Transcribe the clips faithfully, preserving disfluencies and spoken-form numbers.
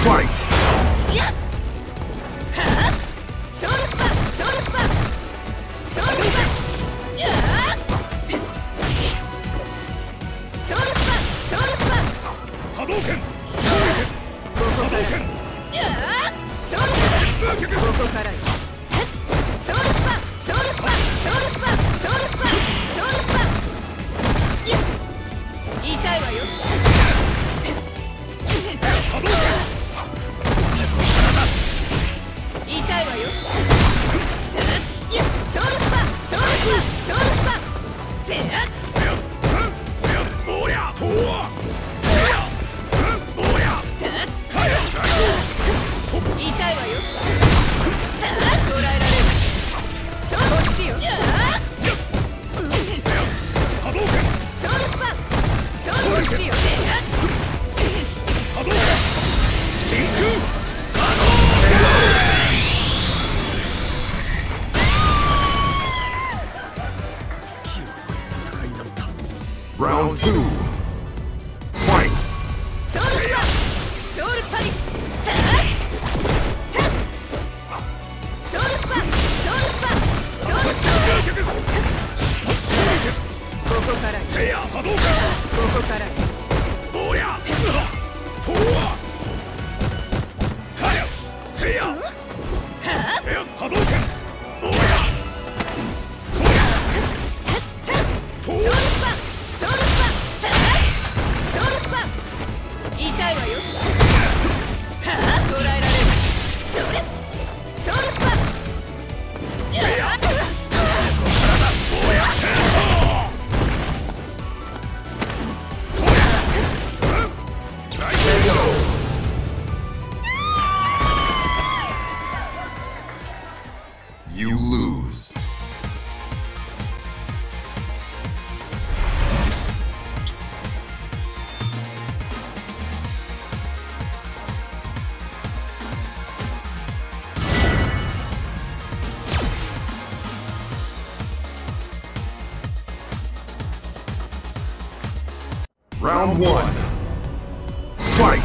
Fight! Round two. Fight! You lose. Round one. Fight!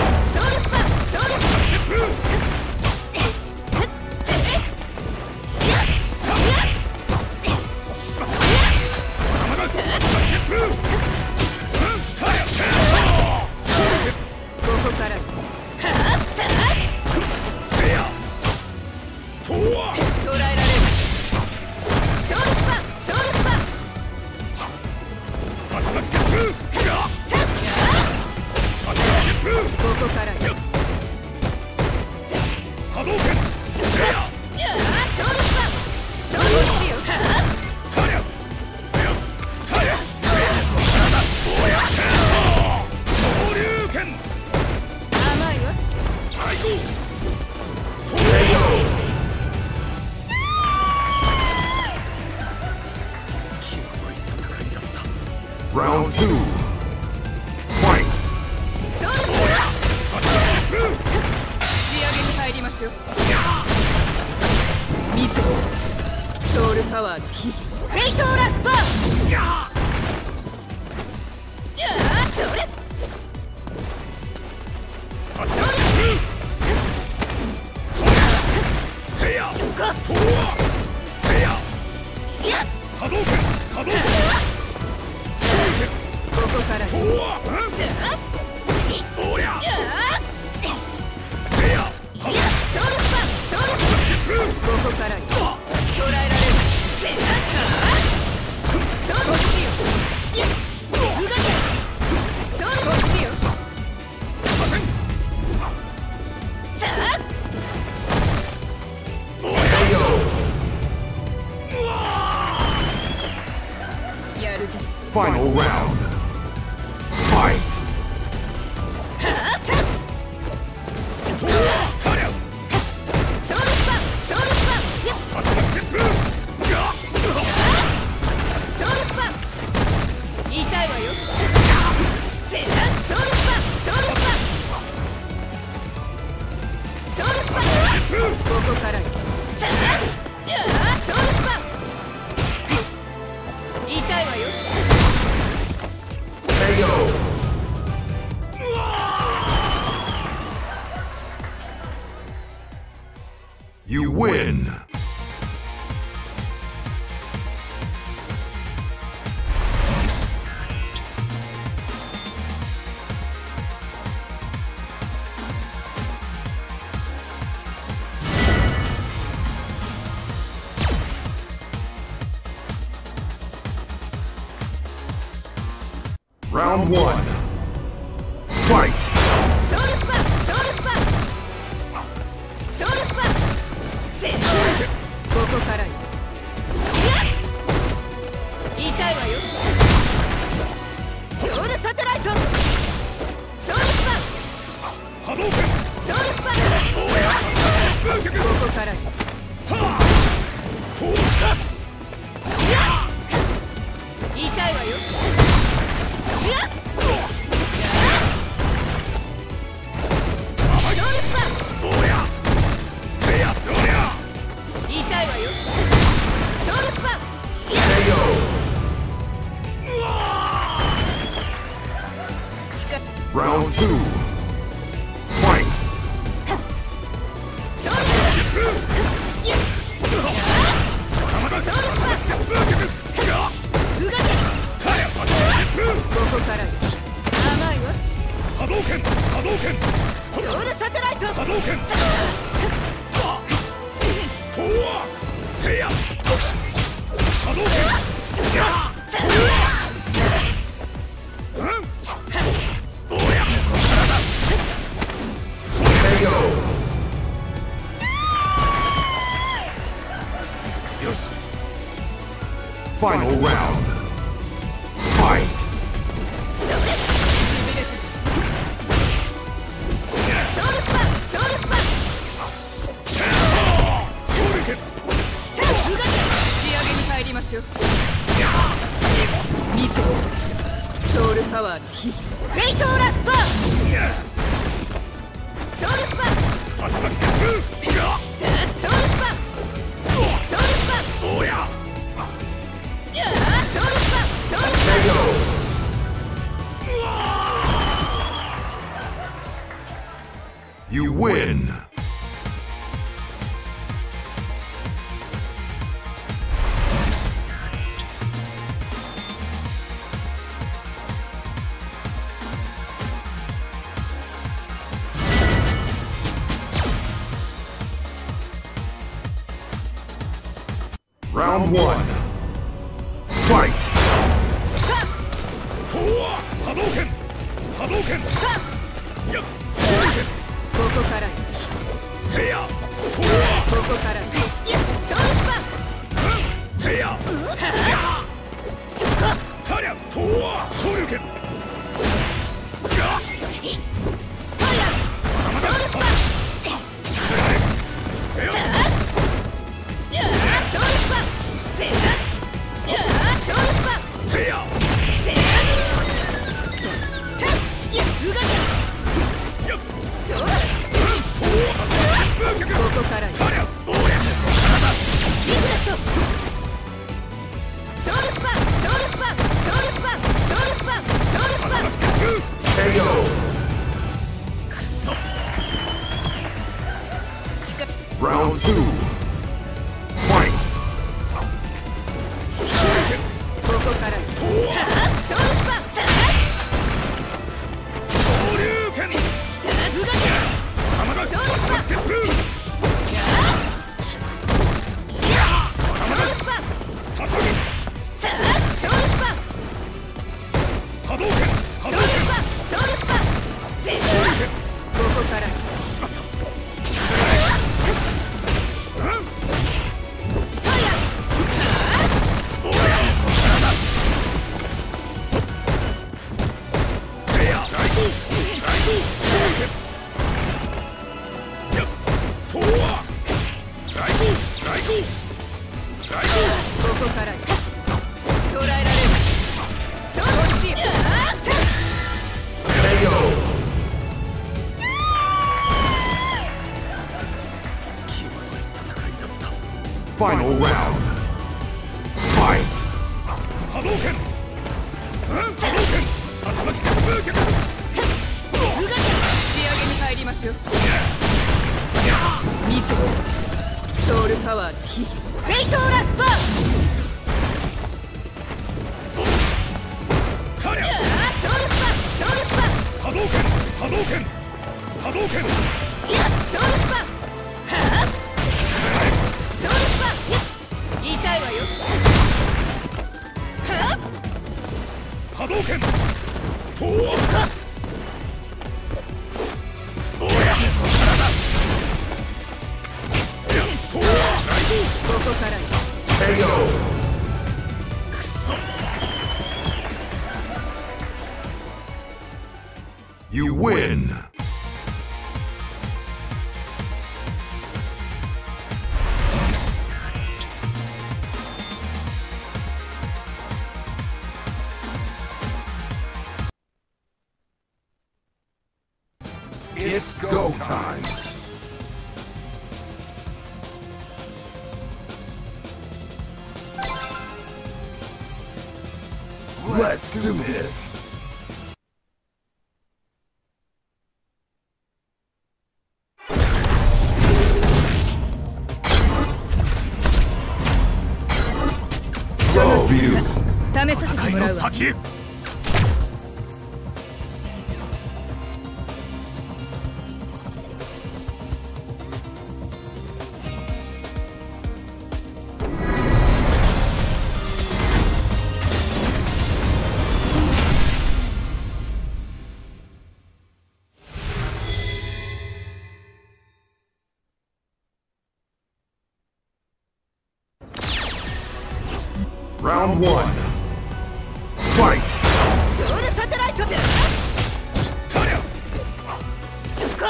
Round two. Fight! 仕上げに入りますよ。ミスソウルパワーキーフェイトラッパー。やあそれせやせや波動拳波動拳ここからおりゃせやここから捉えられるこっちよ動けこっちよやるじゃん Final round. Fight! You win! Round one. Fight! Round two. Fight! Final round. Fight! You win! Round one. Fight! Hadouken! Hadouken! Yeah. ここからせやここからせやタリャトワ昇竜拳せやここからタリャおやシグレットソウルスパンソウルスパンソウルスパンソウルスパンソウルスパンケーオー! くそ Round two. Fight! ここからソウルスパン昇竜拳玉がステップここから捉えられるそっちケーオー! Final round. Fight! 波動拳波動拳竜巻旋風脚仕上げに入りますよ見せソウルパワーのヒールフェイトーラスパータリャソウルスパソウルスパ波動拳波動拳波動拳いやソウルスパはあソウルスパ痛いわよはあ波動拳とわおやとわここからよケーオーくそ You win! It's go time! Let's do this! Go, view! 試させてもらうわ先へ Round one. Fight! ソウルサテライトでタリャそこ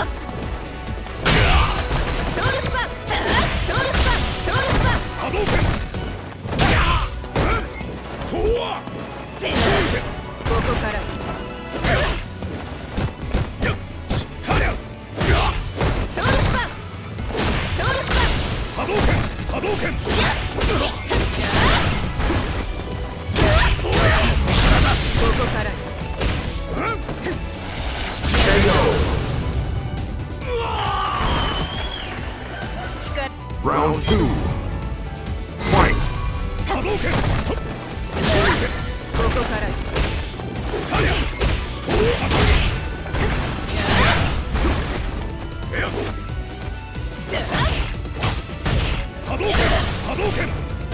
ソウルスパソウルスパソウルスパ波動拳とわここからタリャソウルスパソウルスパ波動拳波動拳ここからケーオー! 力 Round two. Fight! 波動拳ここからタリャとわえや波動拳波動拳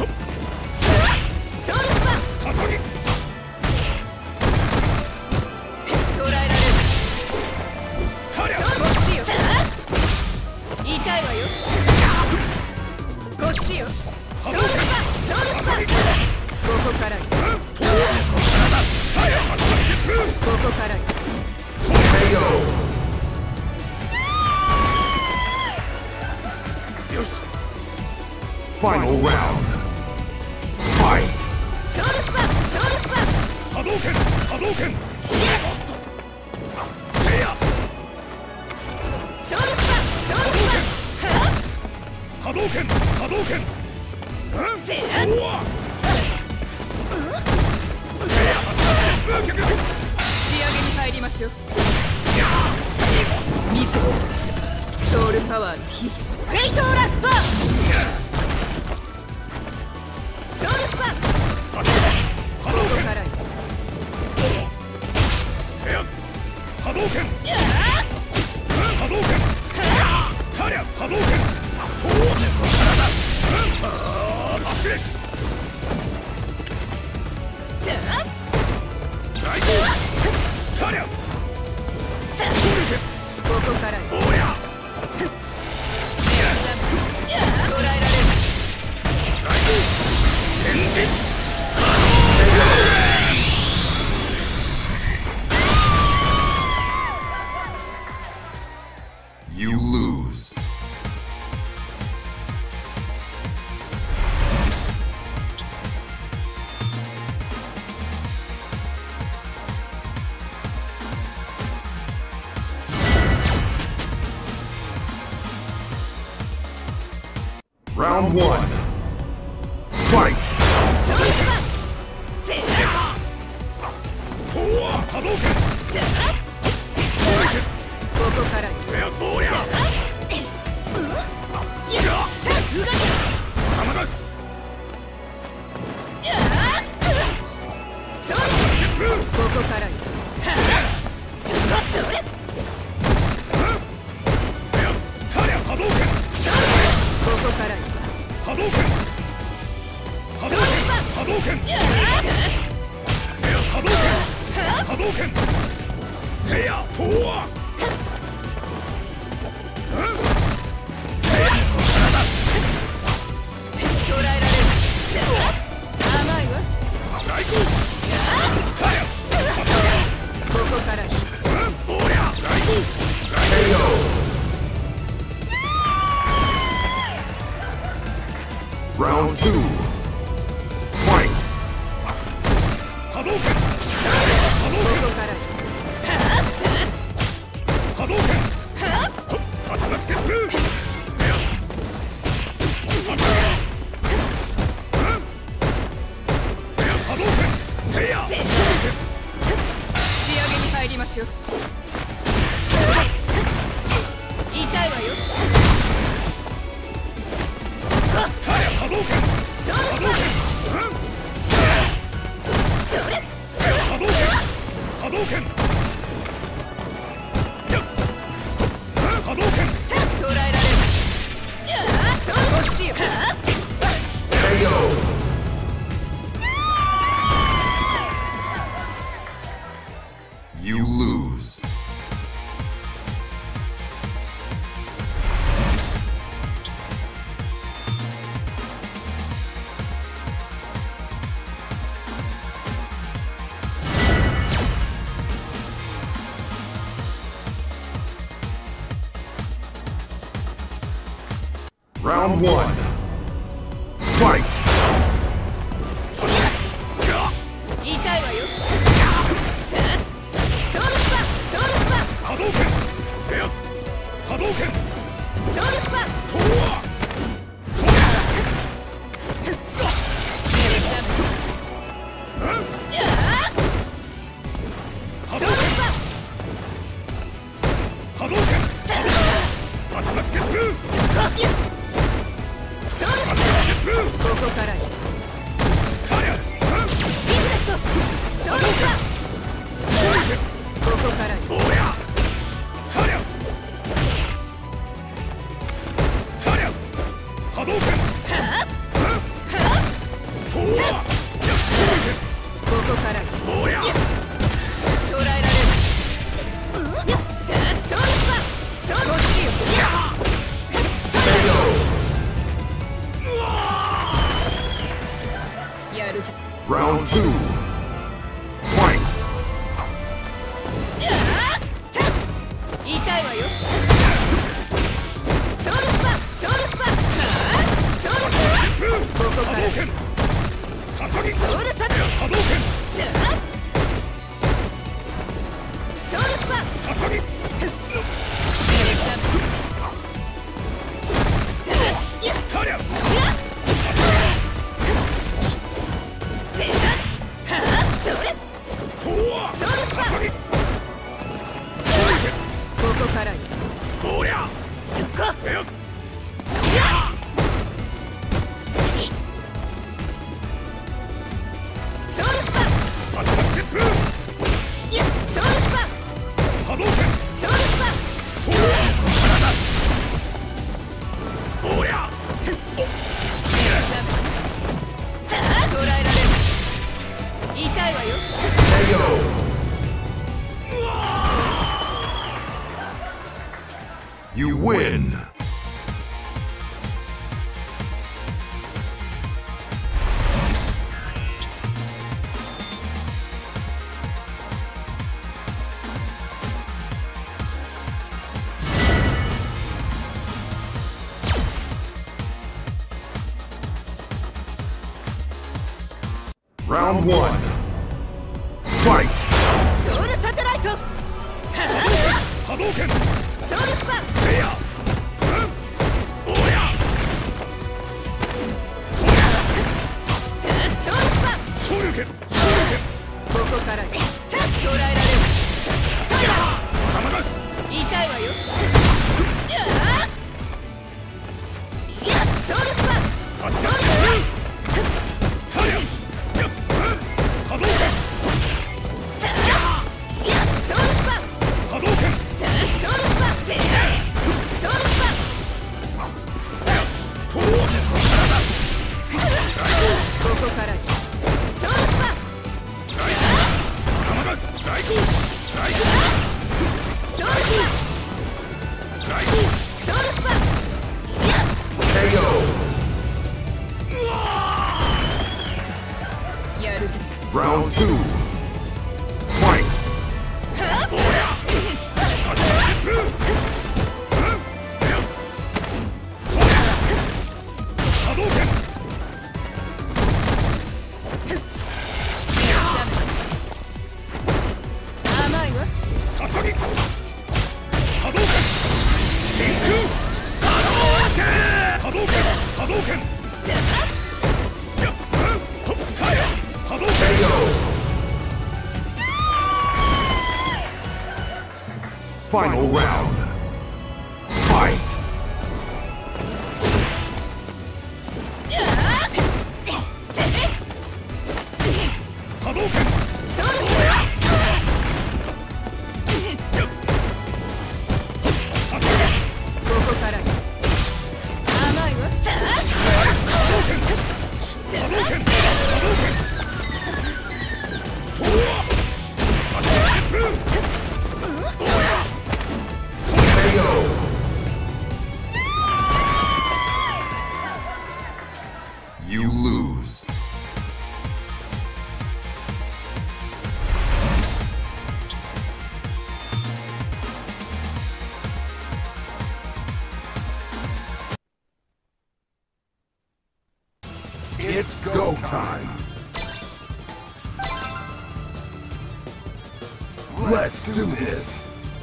ソウルスパ叩き捉えられるタリャこっちよ痛いわよこっちよソウルスパソウルスパここからここからケーオー! よし Final round. Fight! ソウルスパソウルスパ波動拳波動拳せやソウルスパソウルスパは波動拳波動拳てとわ仕上げに入りますよ見せソウルパワーのヒールフェイトーラスパーソウルスパ波動拳ここから波動拳波動拳タリャ波動拳走れタリャここからおや捉えられる天神 You lose. Round one. Fight! とわ波動拳ここからやっとおりゃ動け動拳波動拳波動拳波動拳波動拳せやとは捕らえられる。甘いわ。 最高たやここからおりゃ最高ケーオーRound two. Fight. 波動拳波動拳ここから波動拳竜巻旋風波動拳せや仕上げに入りますよ。痛いわよ。 たや波動拳波動拳波動拳波動拳波動拳捕らえられる。こっちよ。 ケーオーYou lose. Round one. Fight. 痛いわよ。ソウルスパソウルスパ波動拳波動拳ソウルスパとはと波動拳波動拳竜巻旋風ここからよ。 たやビジネストソウルスパここからよ。 おやたやたや波動拳とはここからよ。 おや捕らえられる。ソウルスパソウルスパケーオーやるじ Round two. Fight. 痛いわよ。ソウルスパソウルスパソウルスパここから波動拳笠木ソウルサ波動拳ソウルスパ笠木たりゃとは笠木ここからよ。 おりゃそこえやソウルスパ竜巻旋風ソウルスパ波動拳ソウルスパとはおりゃ捕らえられる。痛いわよ。 ケーオーYou win. Round one. Fight. ソウルサテライト波動拳ソウルスパせやおりゃソウルスパ昇竜拳昇竜拳ここからよ。捕らえられる。 玉が痛いわよ。ソウルスパ竜巻たりゃ波動拳ソウルスパ波動拳ソウルスパケーオーやるぜ。 Round two. Fight. 波動拳甘いわ。 笠木波動拳真空波動拳波動拳やっほっかや波動拳ケーオー. Final round. Fight. 波動拳ここから甘いわ。 波動拳波動拳ケーオー. You lose. It's go time. Let's do this.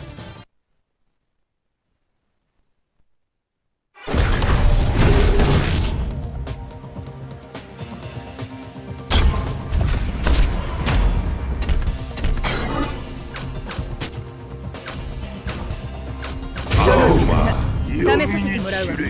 Over. 試させてもらうわ。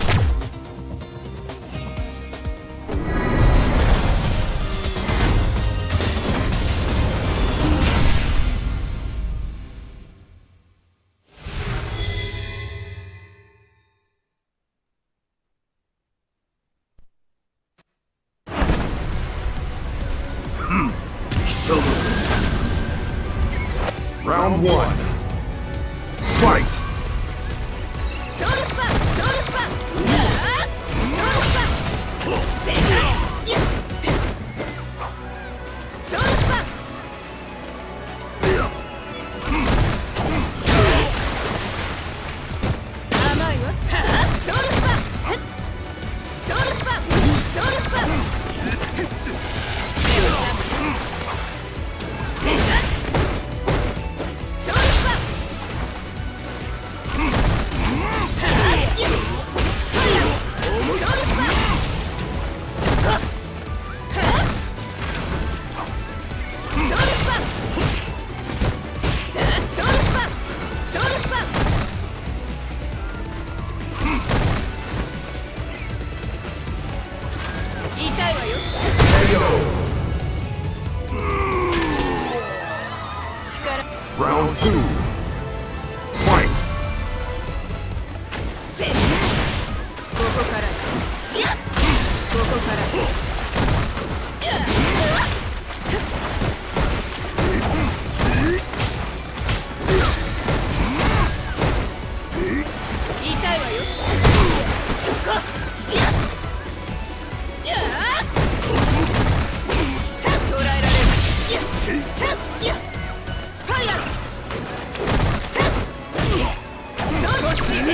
Round one. Fight. ソウルスパソウルスパソウルスパ正解やっソウルスパ甘いわ。ソウルスパソウルスパソウルスパ痛いわよ。 ケーオー. 力 Round two. Fight. ここからここから痛いわよ。そこやっやっ捕らえられる。やっやっスパイアこっち痛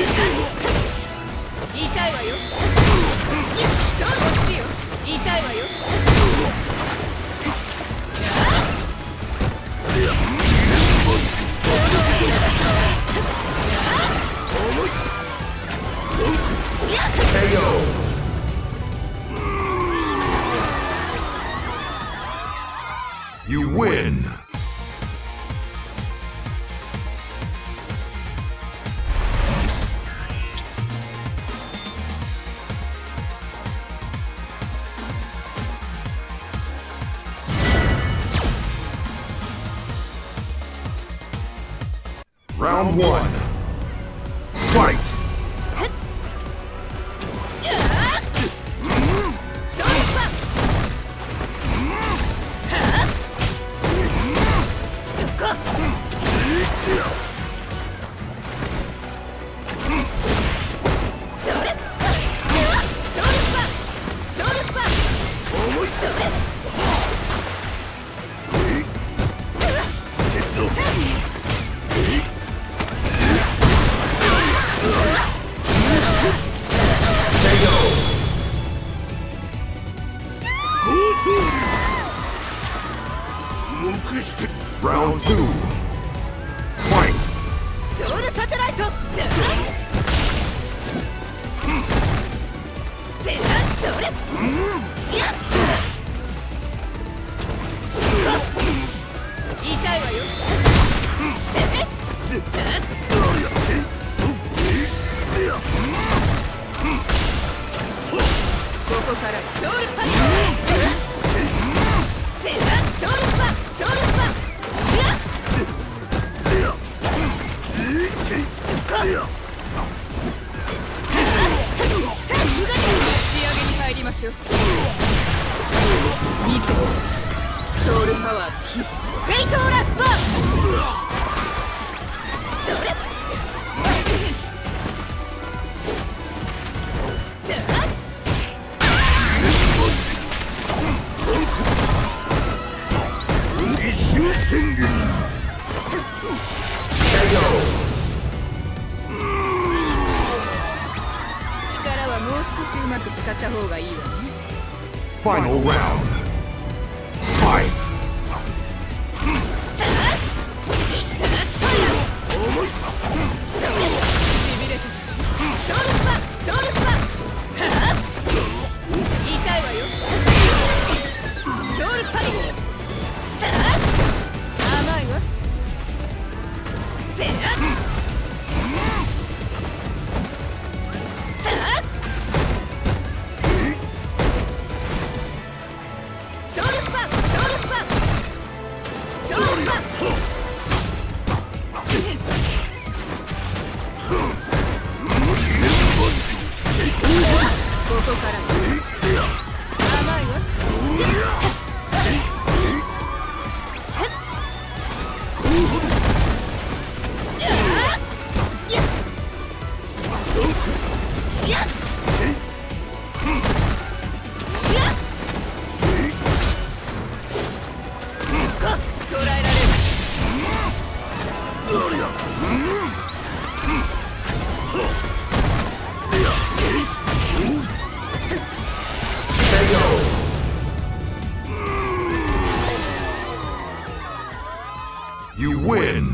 いわよ。こっちよ痛いわよ。 ケーオー. You win. Round one. Fight. こ仕上げに入りましょう。見せソウルパワーフェイトラスパーそれ一瞬宣言力はもう少しうまく使った方がいいわね。 Final round. Fight. しびれたソウルスパソウルスパはぁ痛いわよ。ソウルパニック甘いわ。てやっソウルスパソウルスパソウルスパここから甘いわ。捕らえられる。 You win.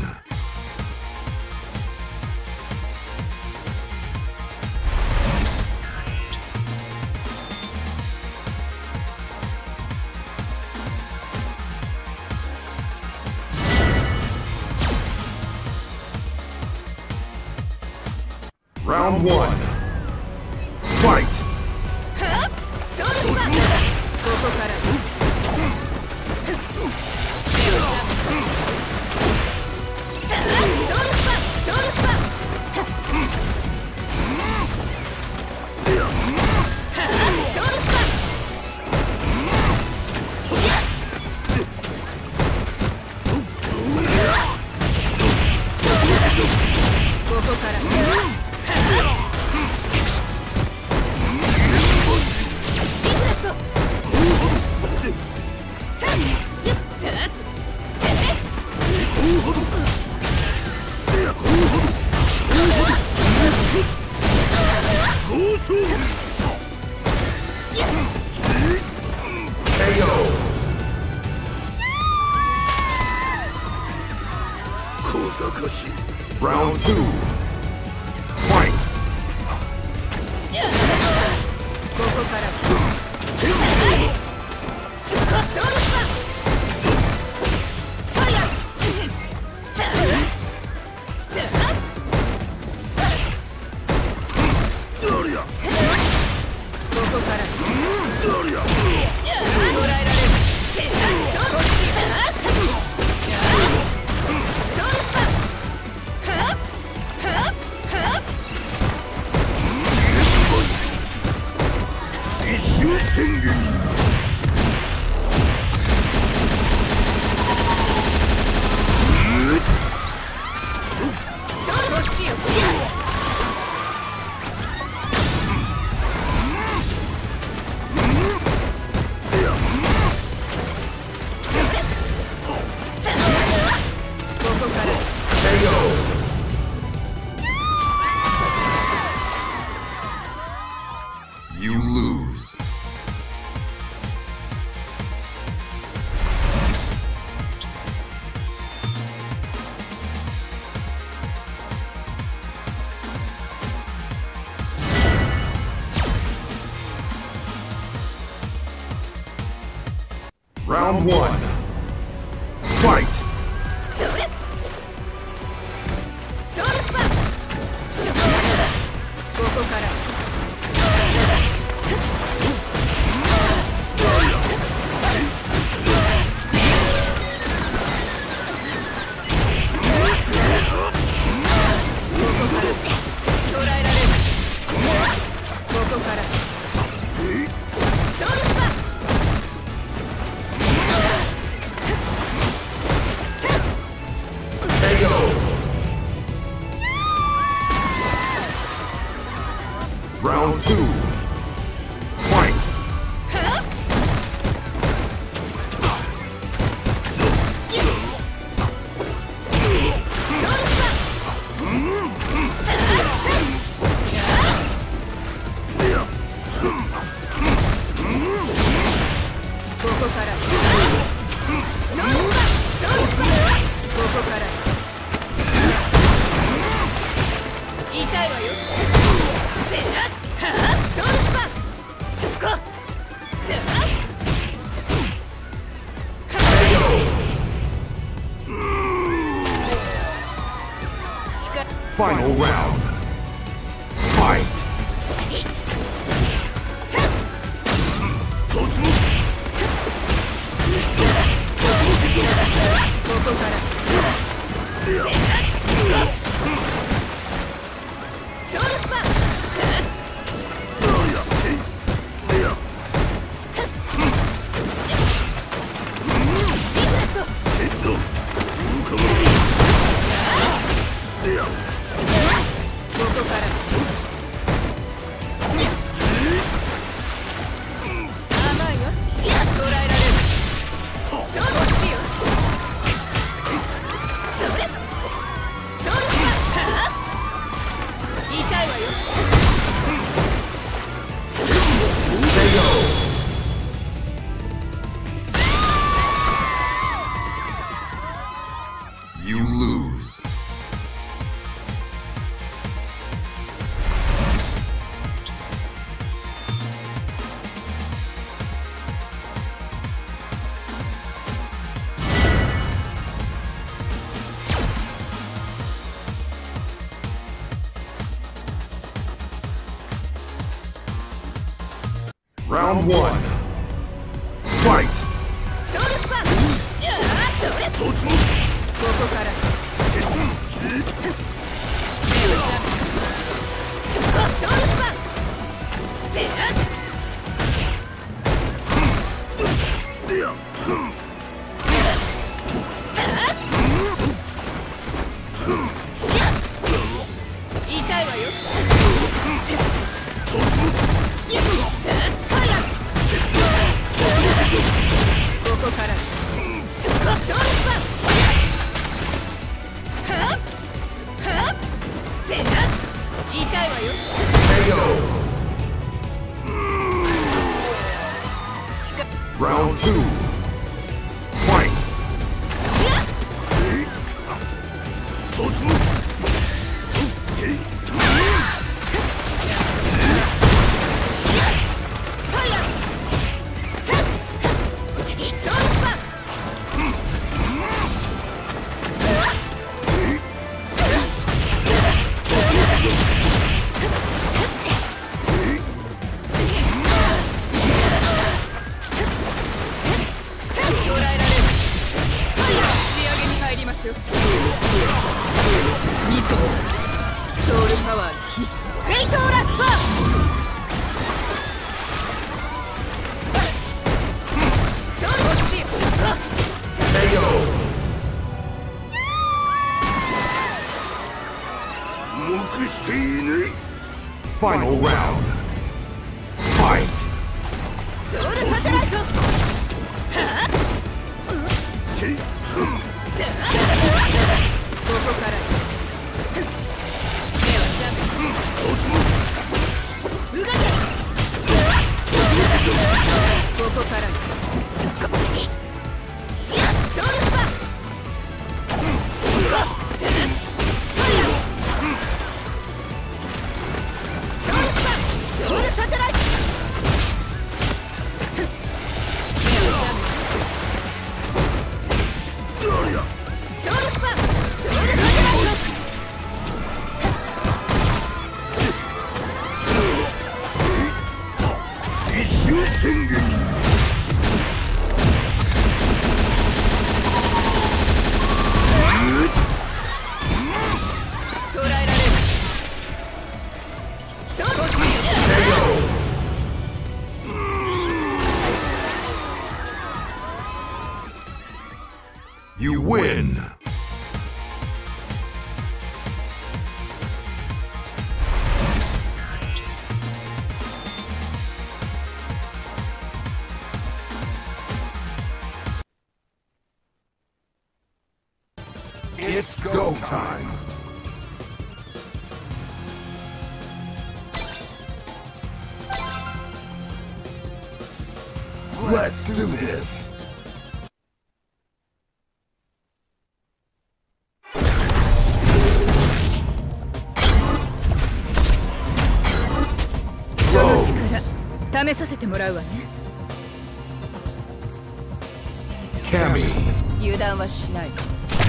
Round one. Fight. ソウルスパここからここから Round two. Fight. ここからここから捕らえられる。 一瞬宣言 You lose. Round one. Fight. それソウルスパここから捕 Round two. Fight! Final round. Fight! 痛いわよ。 You lose. Round one. Fight! ここから痛いわよ。ここから痛いわよ。 Round two. Fight! ソウルパワーフェイトラスパー。 目していない。Final round. Fight! ソウルサテライト。ここから。 ここから It's go time. Let's do this. Rose. 試させてもらうわね。 Cammy. 油断はしない。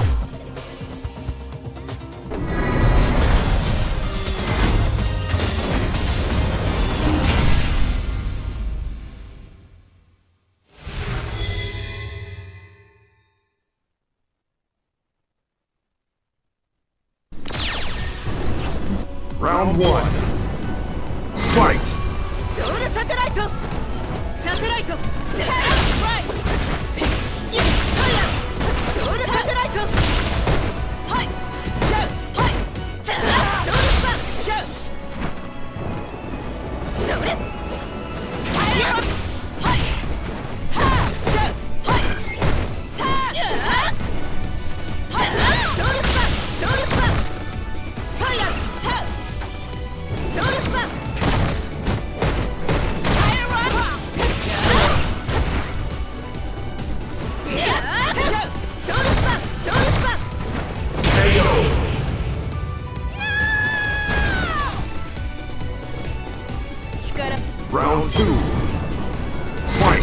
Round one. Fight. ソウルサテライト。サテライト。キャラスライド。イエス。ソウルサテライト。はい。シャウ。はい。ソウルスパン。シャウ。それ。スパイラー。はい。はあ。シャウ。はい。ター。はい。ソウルスパン。ソウルスパン。スパイラー。ター。ソウルスパン。 Round two. Fight.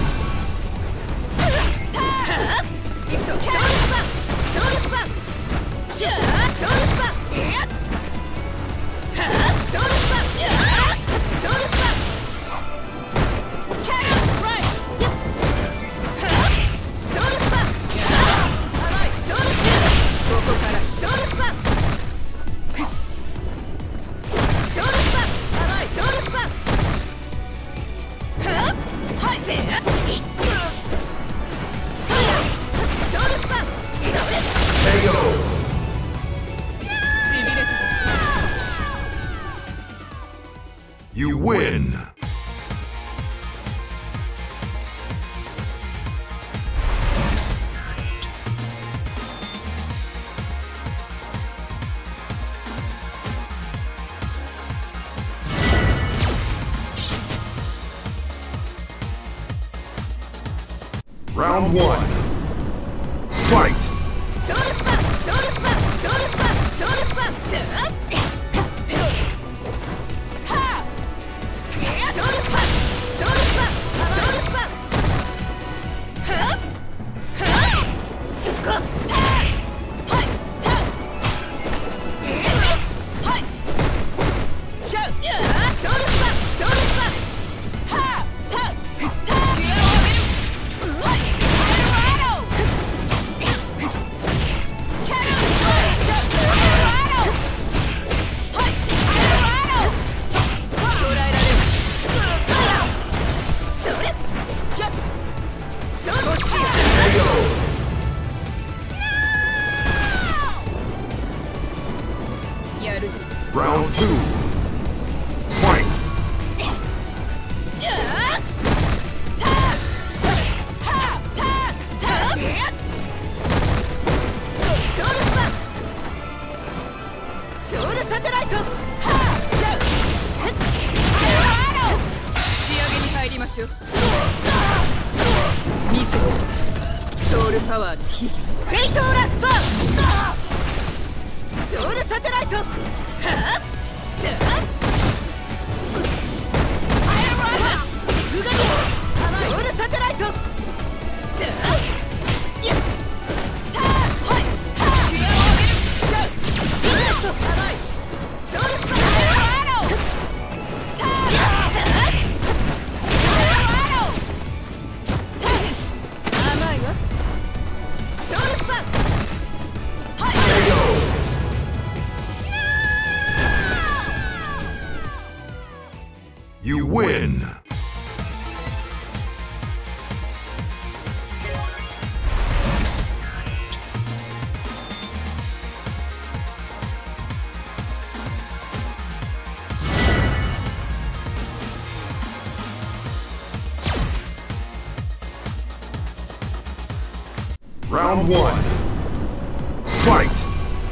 You win! Round one. Fight! Round two. Fight! Power フェイトラスパーソウルサテライトはあじゃあスパイラーラーウガニソウルサテライトじゃあいやターはいはあギアを上げるじゃあビジネスと甘いソウルスパイラーラーターじゃあスパイラーラーター甘いわ You win! Round one. Fight!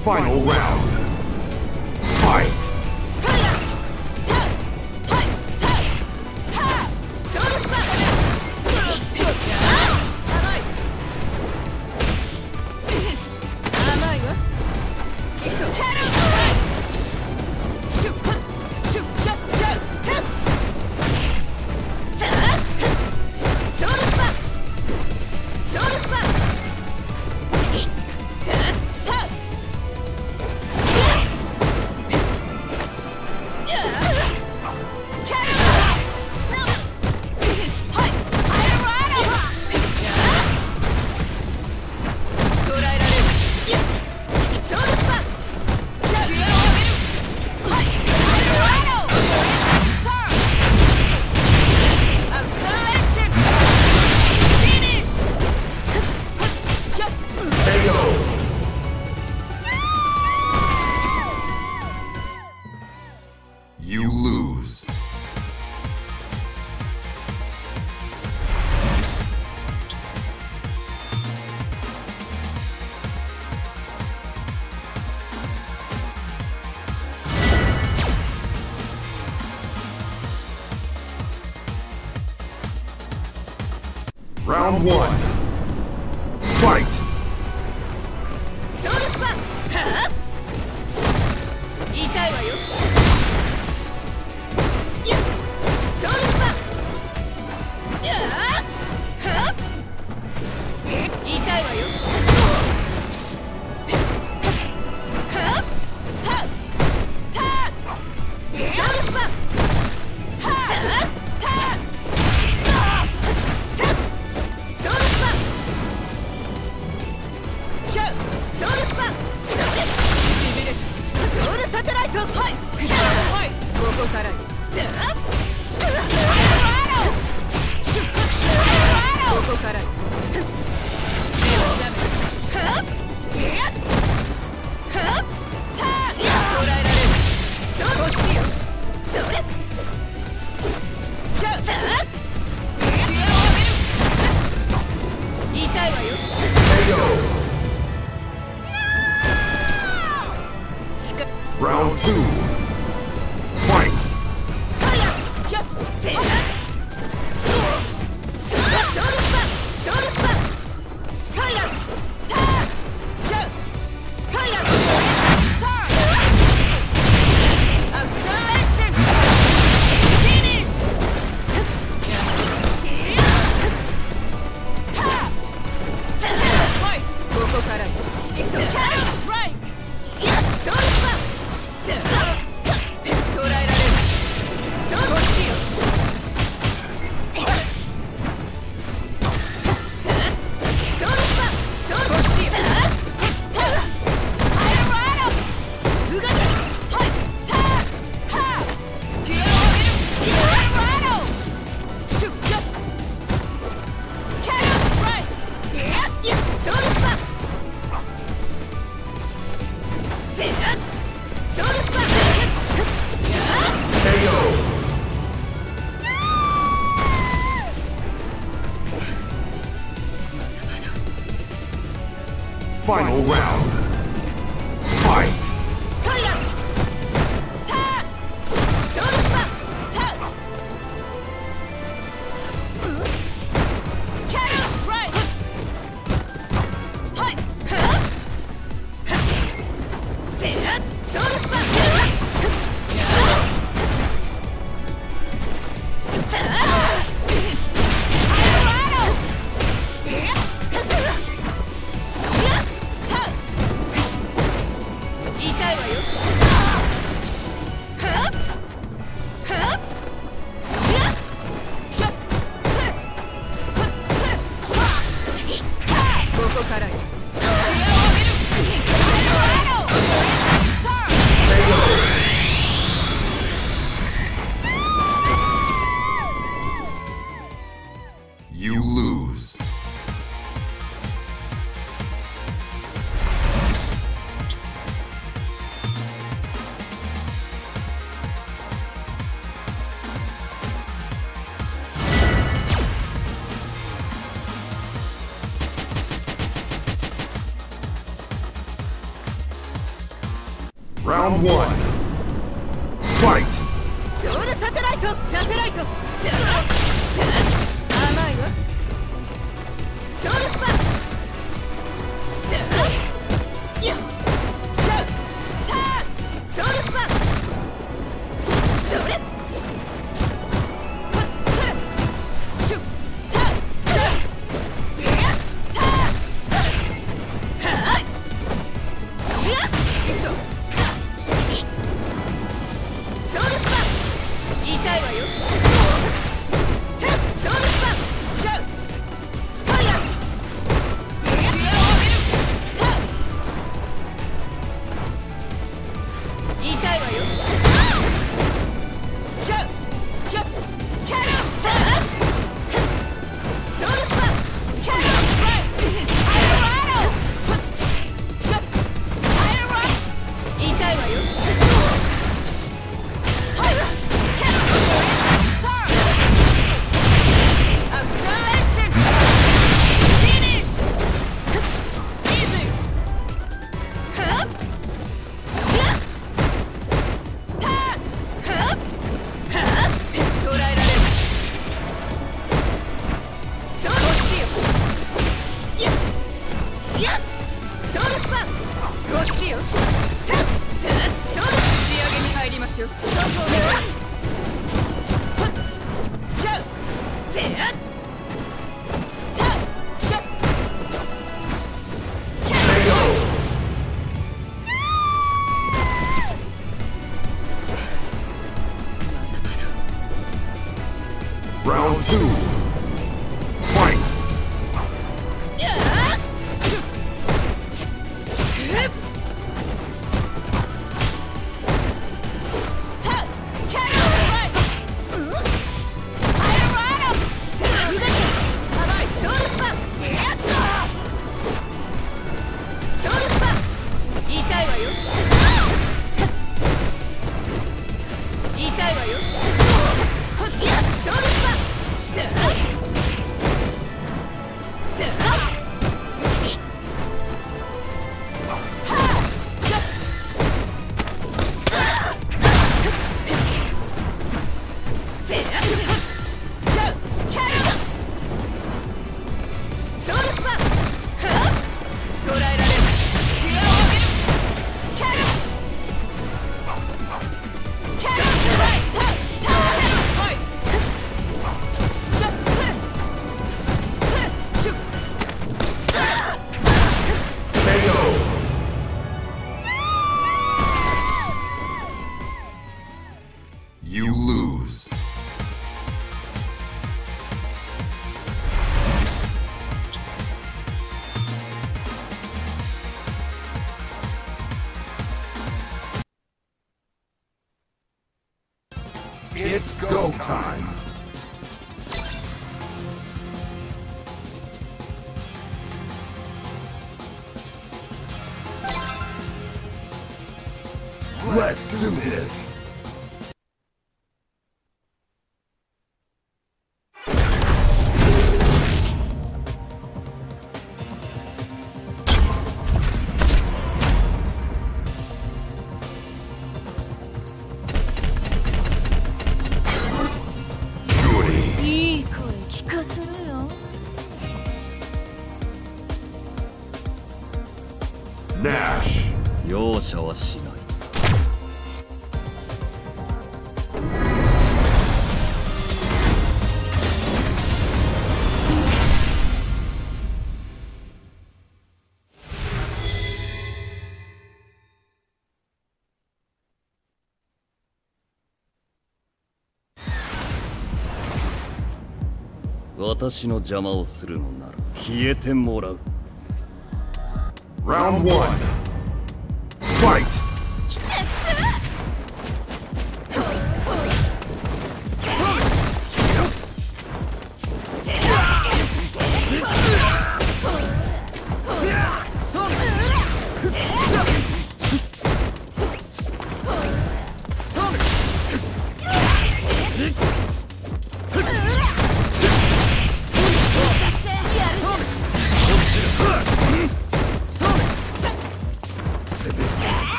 Final round. Fight! You lose. Round one. Fight! Round two. Fight! Final round. Fight! Round one. Fight! ソウルサテライトサテライト甘いわソウルスパンよっターンソウルスパンそれシュッターンやっターンはいやっいくぞソウルスパン痛いわよソウルスパンシャウスパイアスギアを上げるターン痛いわよシャウシャウキャノンターンソウルスパンキャノンスパイスパイラードシャウスパイラー痛いわよ Round two. Fight! You lose. It's go time. Let's do this. Nash. 容赦はしない。私の邪魔をするのなら消えてもらう。 Round one. Fight!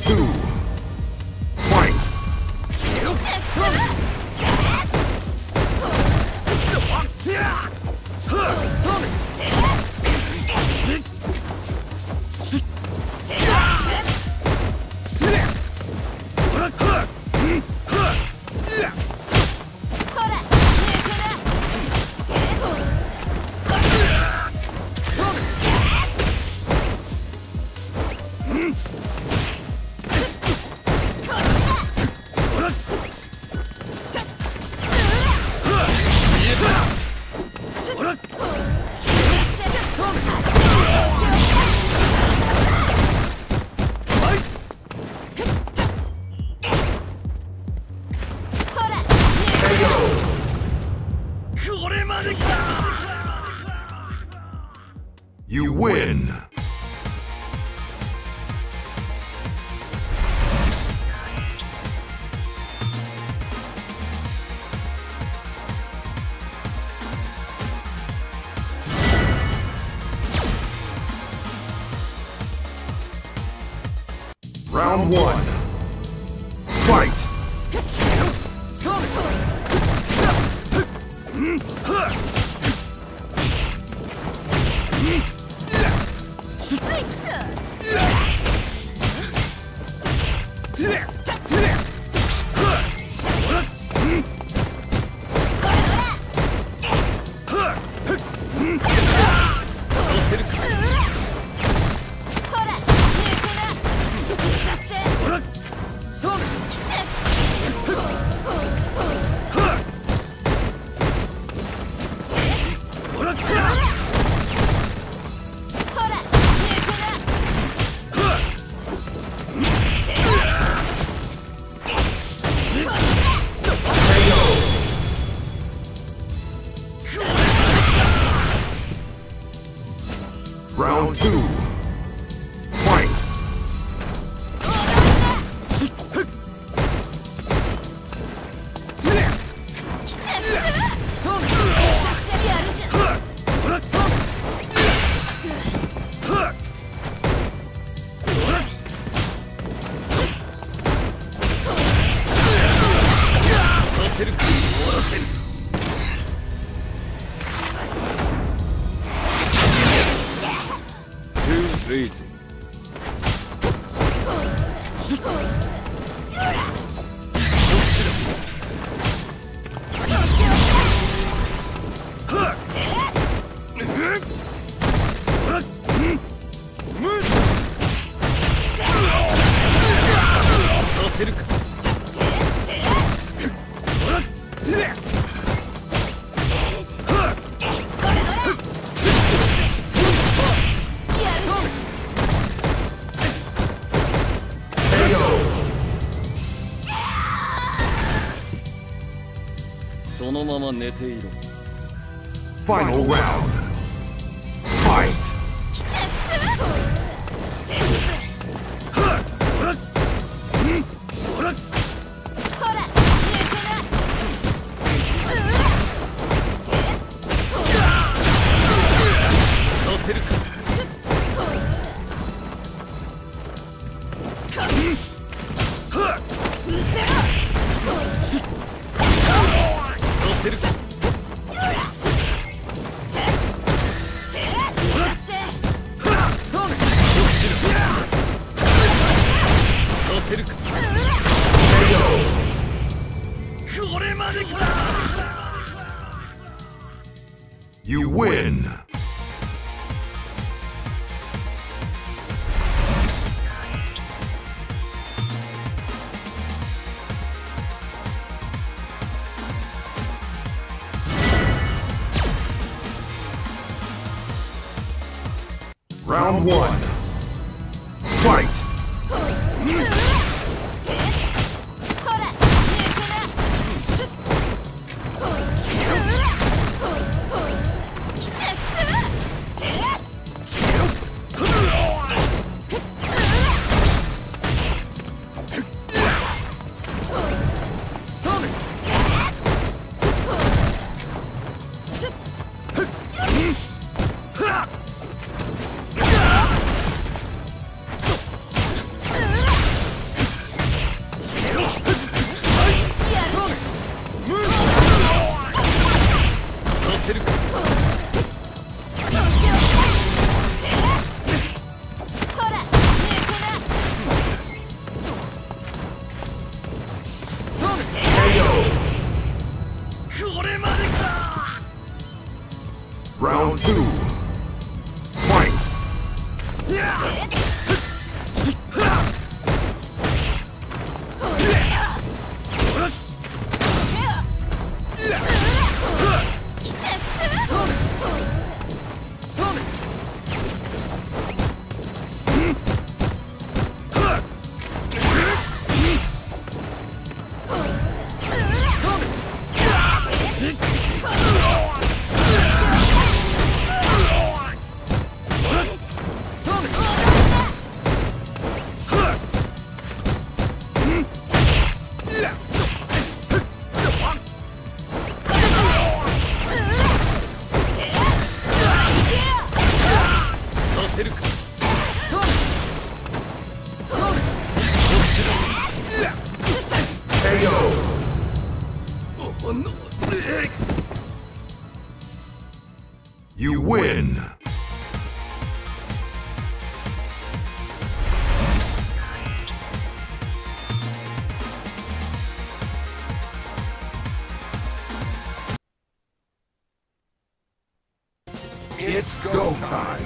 two. Fight. You win! Round one. Fight! Round two. Fight! Too easy. Final round. Fight! You win! Round one. Fight! これまでか。 Round two. Fight. You win! It's go time!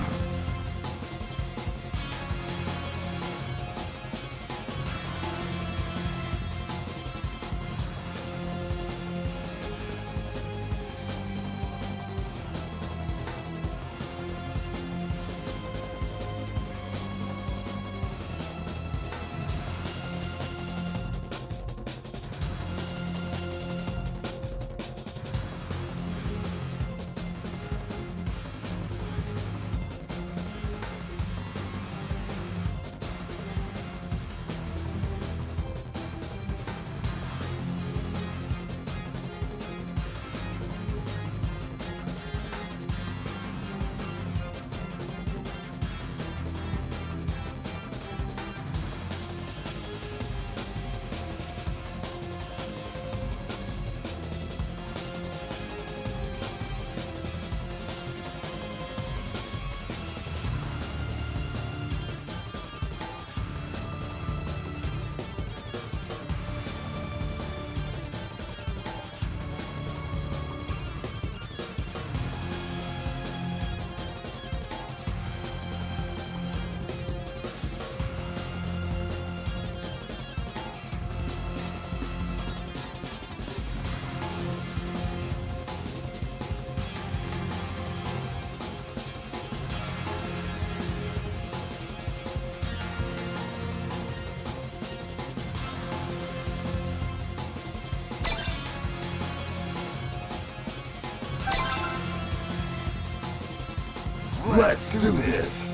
Let's do this!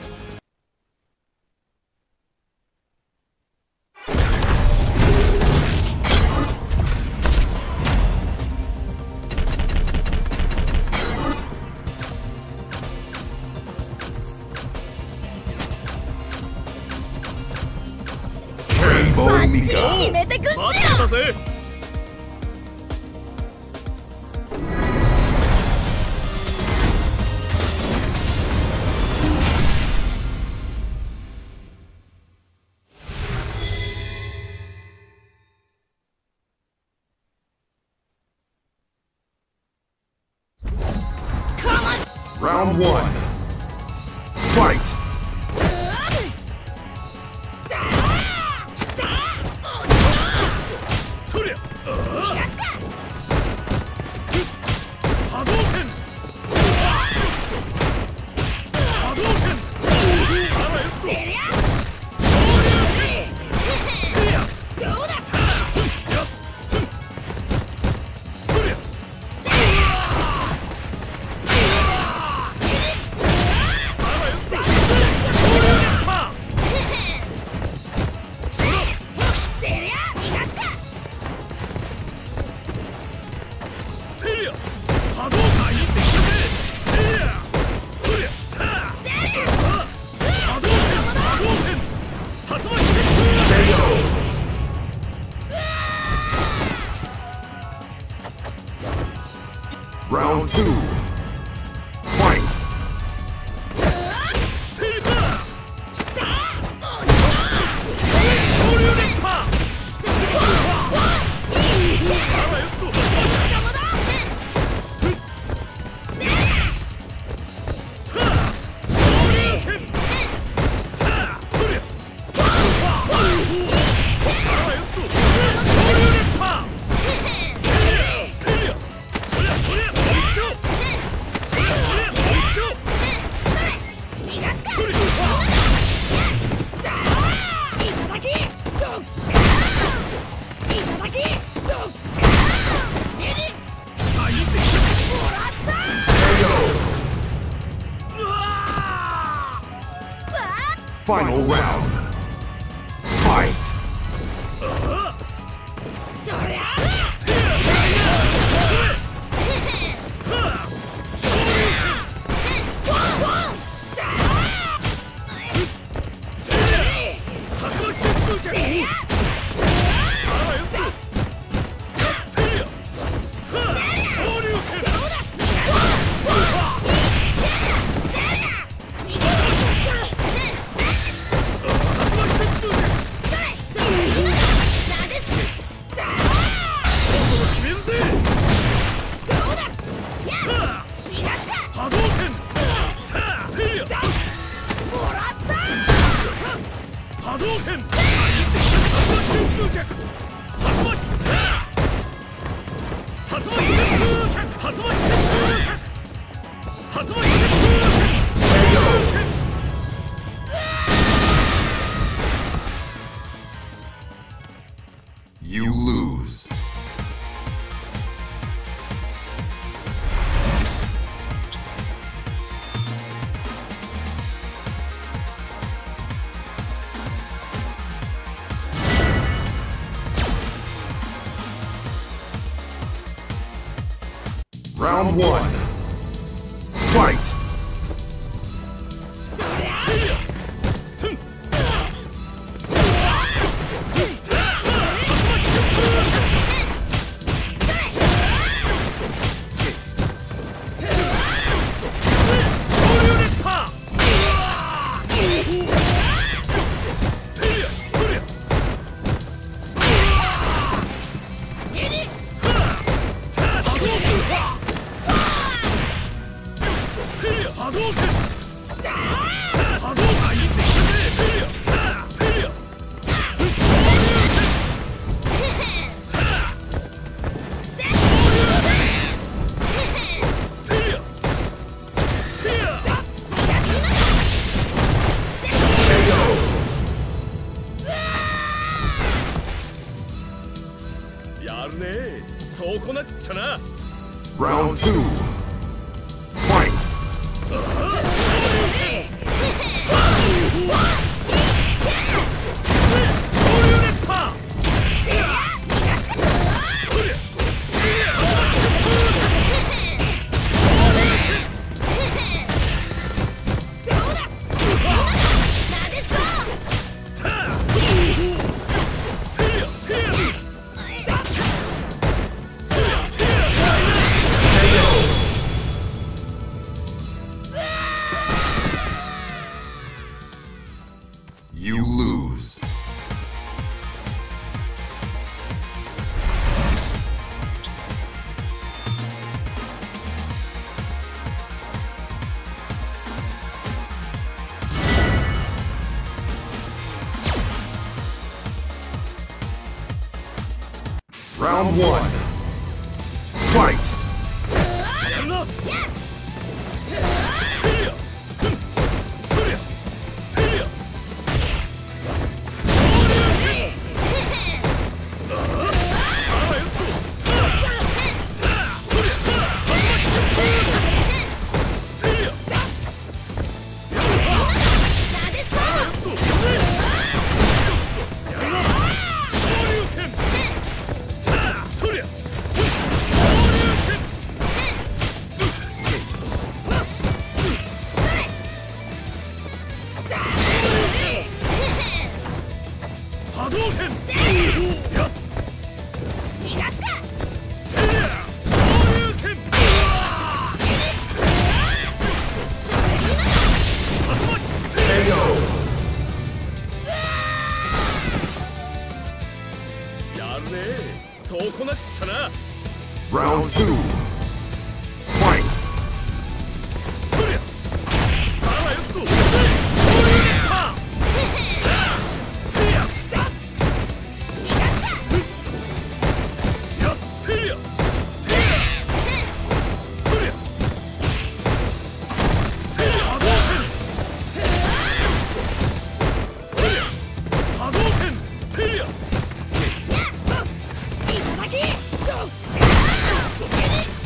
Rainbow Mika! 決めてくっ待ってたぜ。 Round one. Fight! Round two. Fight! Final round. Fight! You lose. Round one. Fight! Round two. Fight! You lose. Round one. Fight! Round two. Fight! Yeah!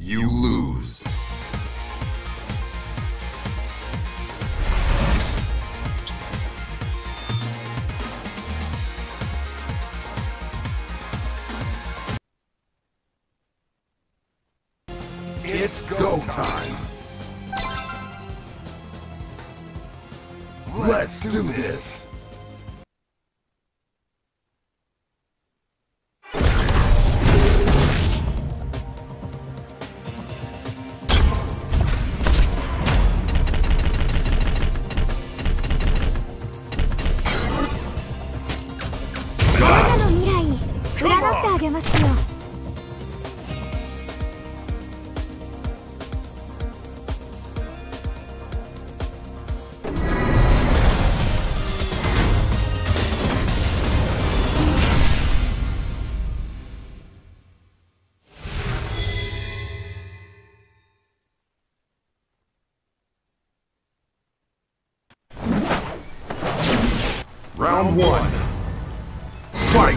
You lose. It's go time. Let's do this. Round one. Fight!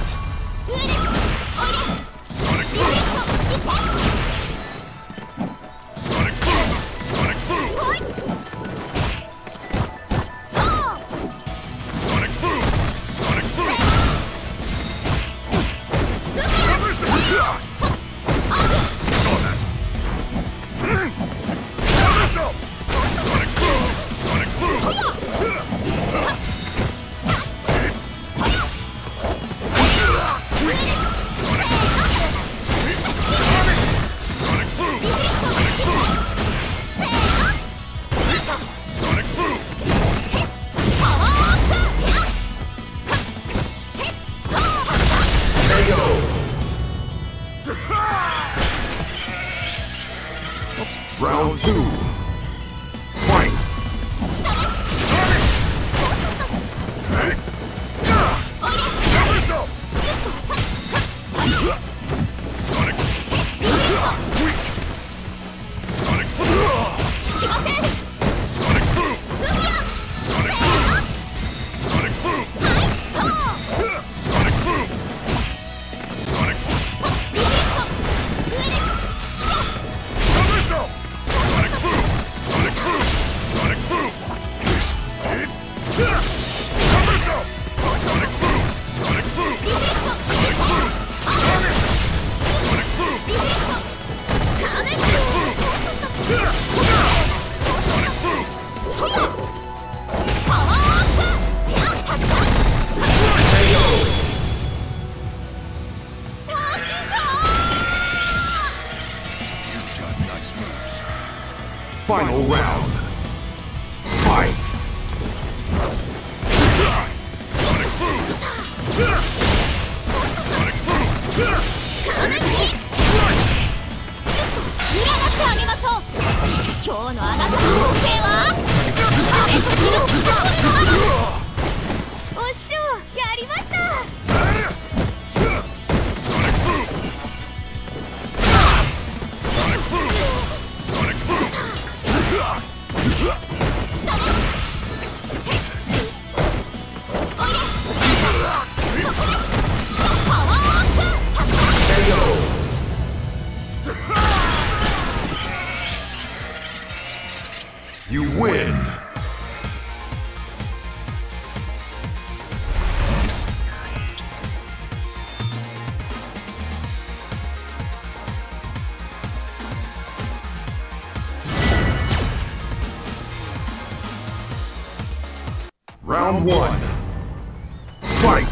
Round two. Fight! Final round. Fight! You win! Round one. Fight!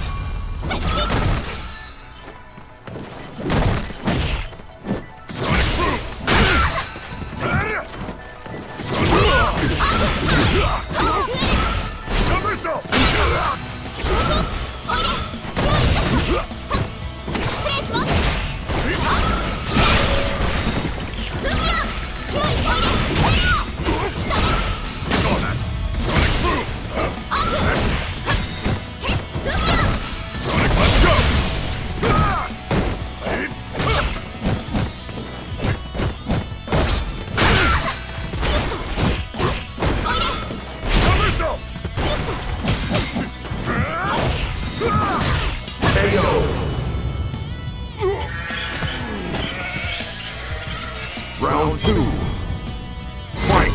Round two. Fight.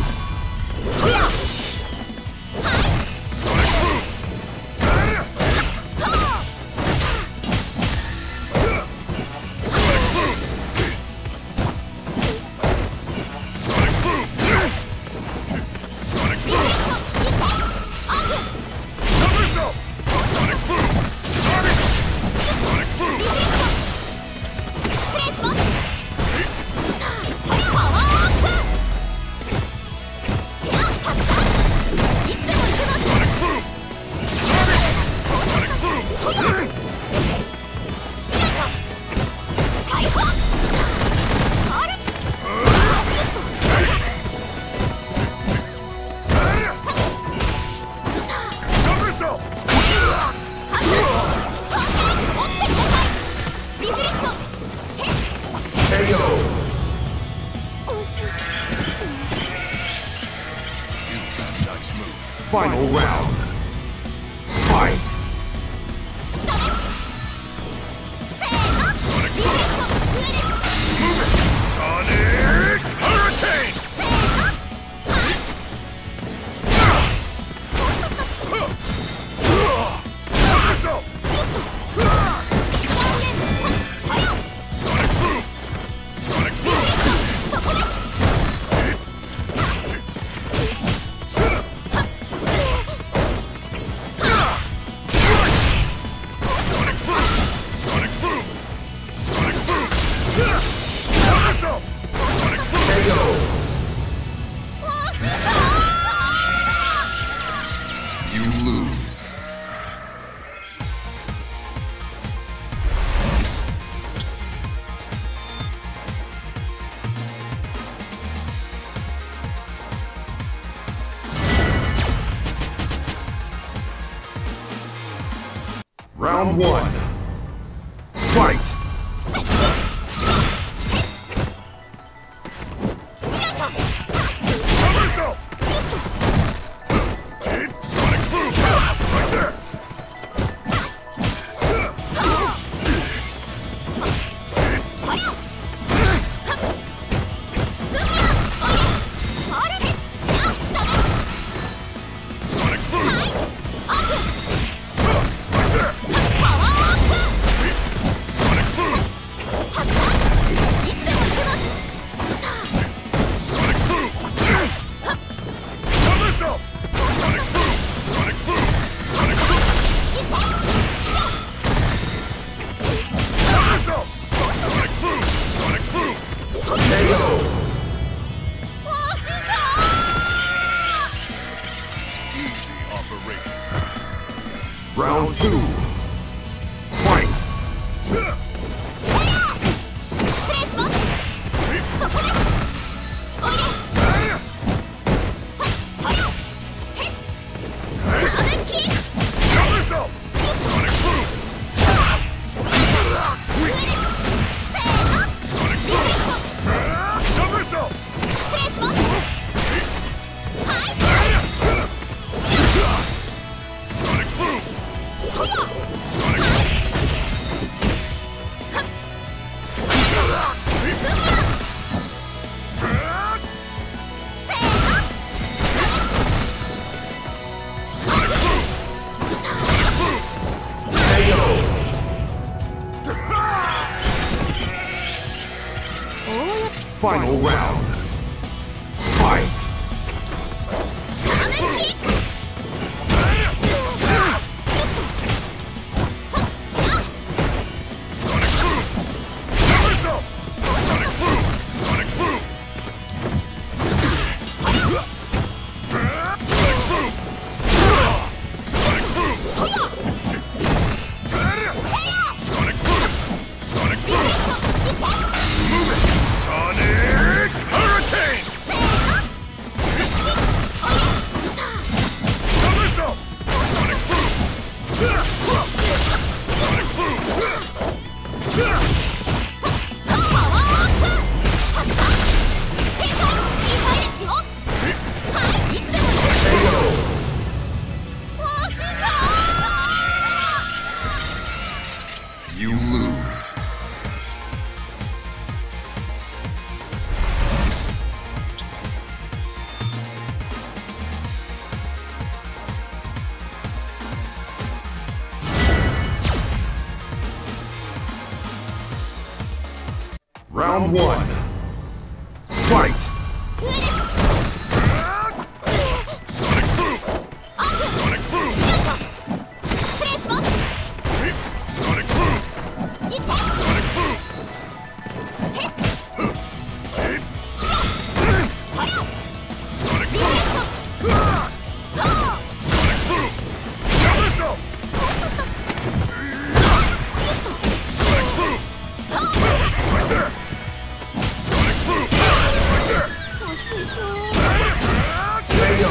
Final round. Fight. Sonic Hurricane! You lose. Round one. Fight. Round two. Fight. Final round. Fight. Sonic Hurricane! Round one. Fight! Sonic Boom! Sonic Boom! Sonic Boom! Sonic Boom! Sonic Boom! Sonic Boom! Reversal! Sonic Boom! Right there! Sonic Boom! Right there! K O!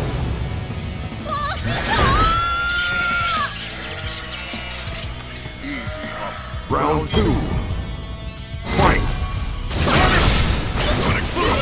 Round two. Fight! Sonic Boom!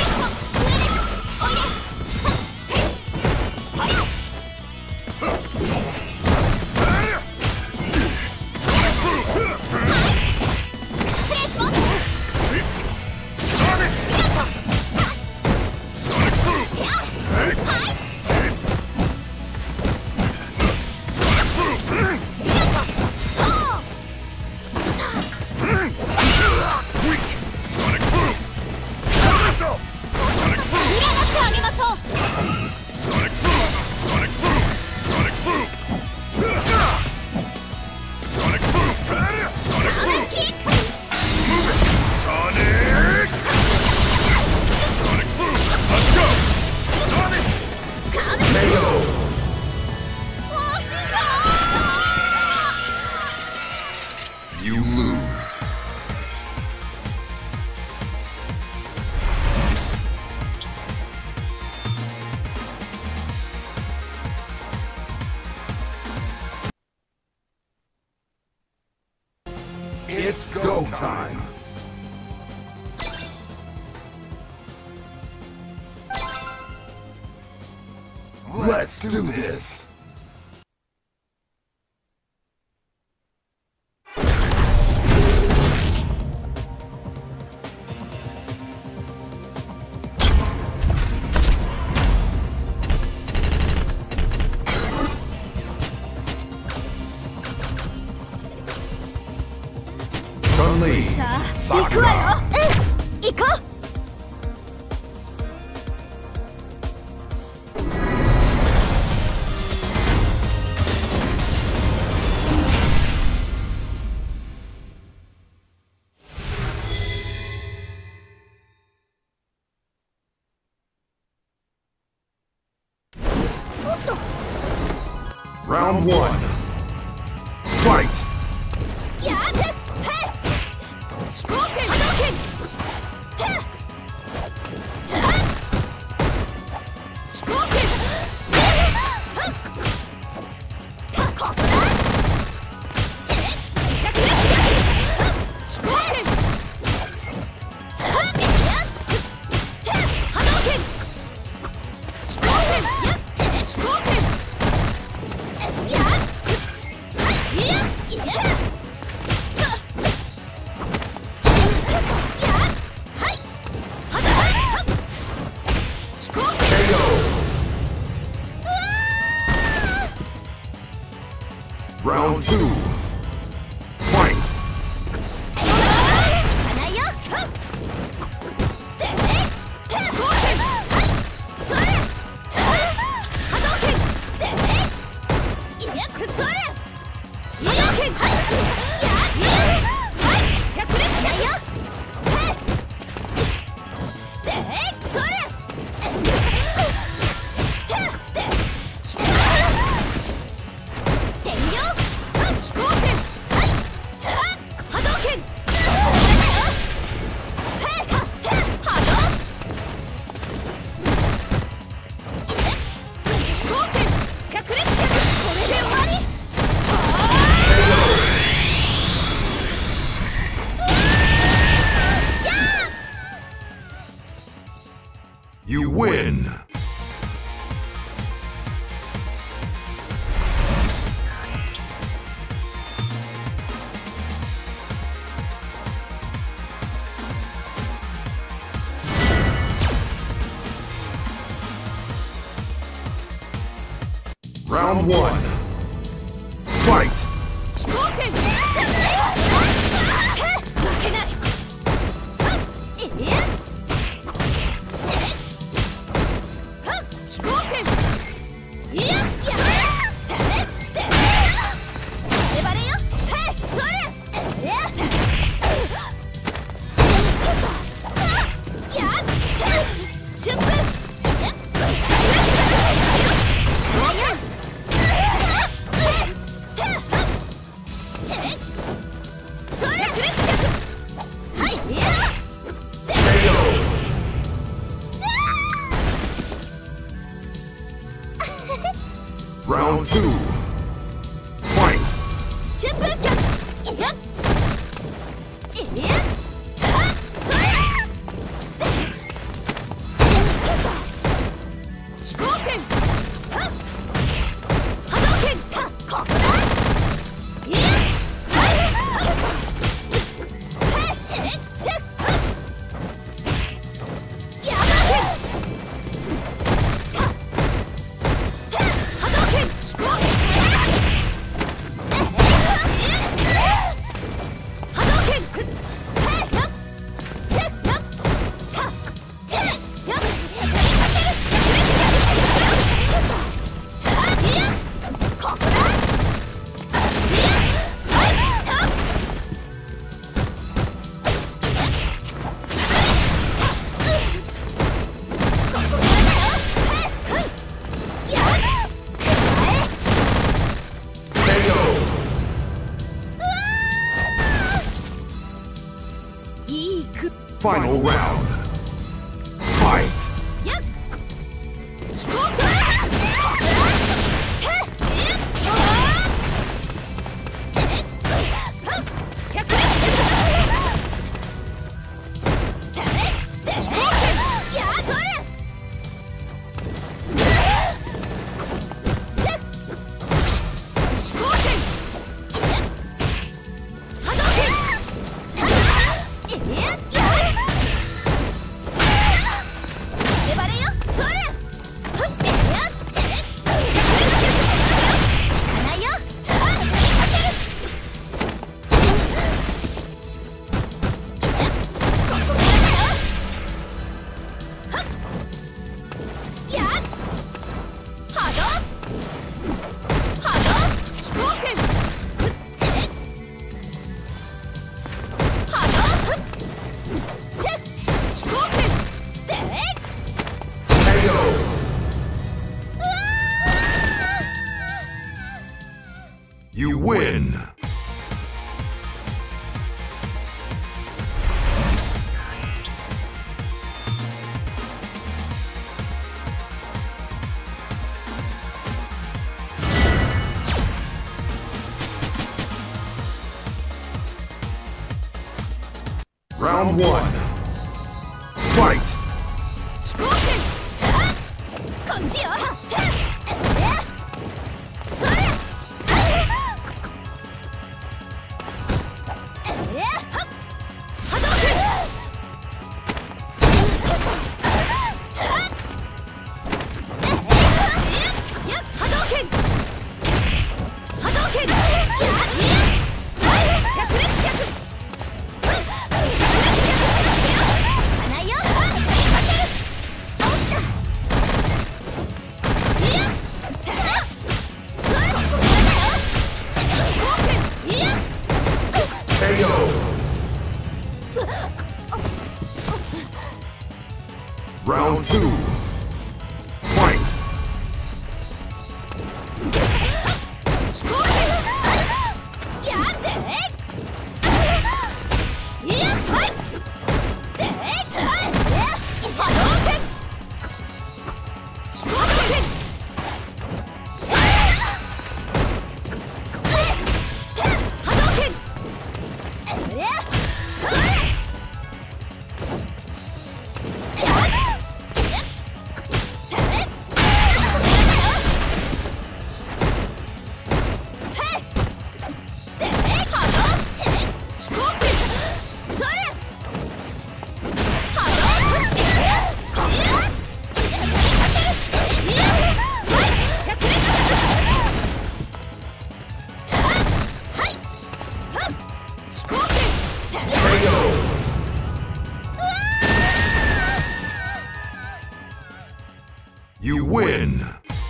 You lose. It's go time. Let's do this. Chun-Li, さあ行くわよ。うん、行こう。 Round one. Fight! やーせ、せい。飛行剣、波動拳。て。て。飛行剣。せい。ふっ。か、ここだ。え、逆です。飛行剣。て。やっ。て。波動拳。飛行剣。やっ。て。飛行剣。やっ。はい、やっ。いや。 Round two. Fight! ないよ。ふっ。で、て、て、飛行剣。はい、それ。て、波動拳。で、て、いや、それ。波動拳。はい、や、や、はい、百連ないよ。て、で、それ。て、で、天井。飛行剣。はい、て、波動拳。せいか、て、波動。いえ、飛行剣。百連脚。これで終わり。はーい。やー。 You win! Round one. Fight! 飛行剣。負けない。 two. Fight. 疾風脚いやいやはっそれ飛行拳はっ波動拳かここだいやはいはっせっせっはっやばけか波動拳飛行拳 Final round. Fight. Yep. You win! Round one. Fight! Round two. Fight! You win!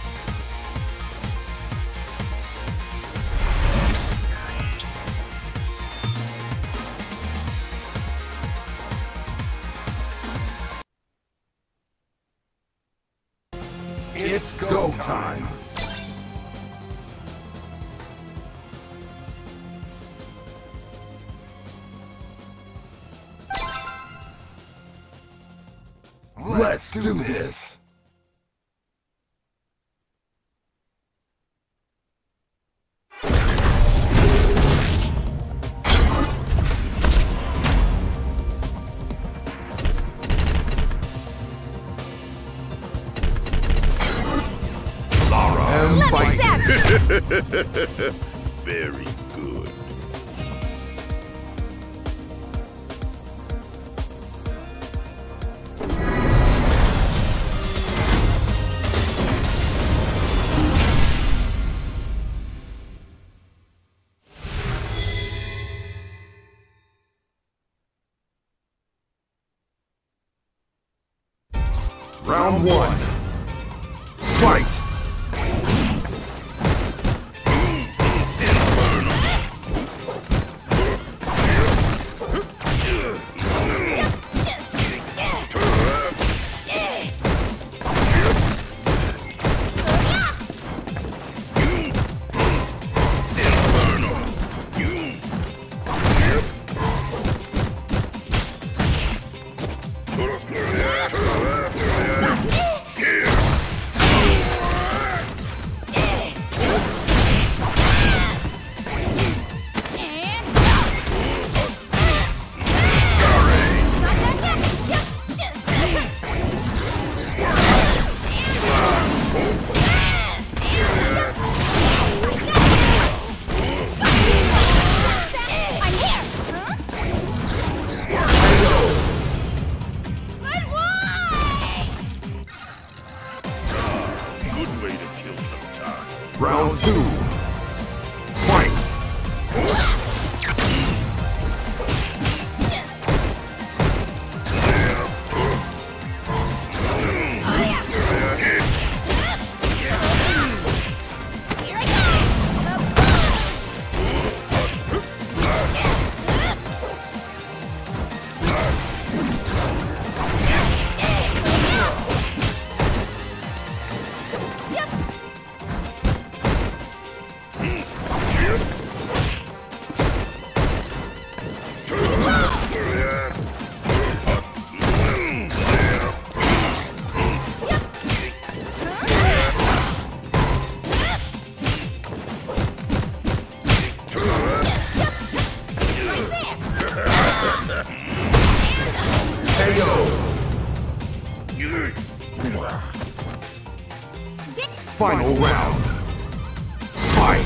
It's go time! Let's do this! Very good. Round one. Fight! Round two. Fight! Final round. Fight!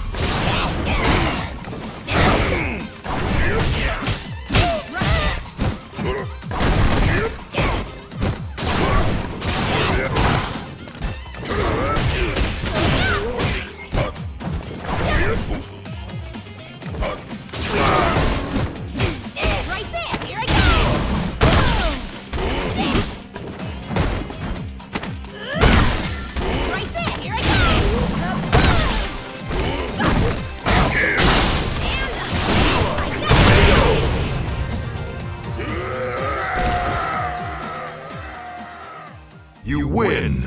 You win!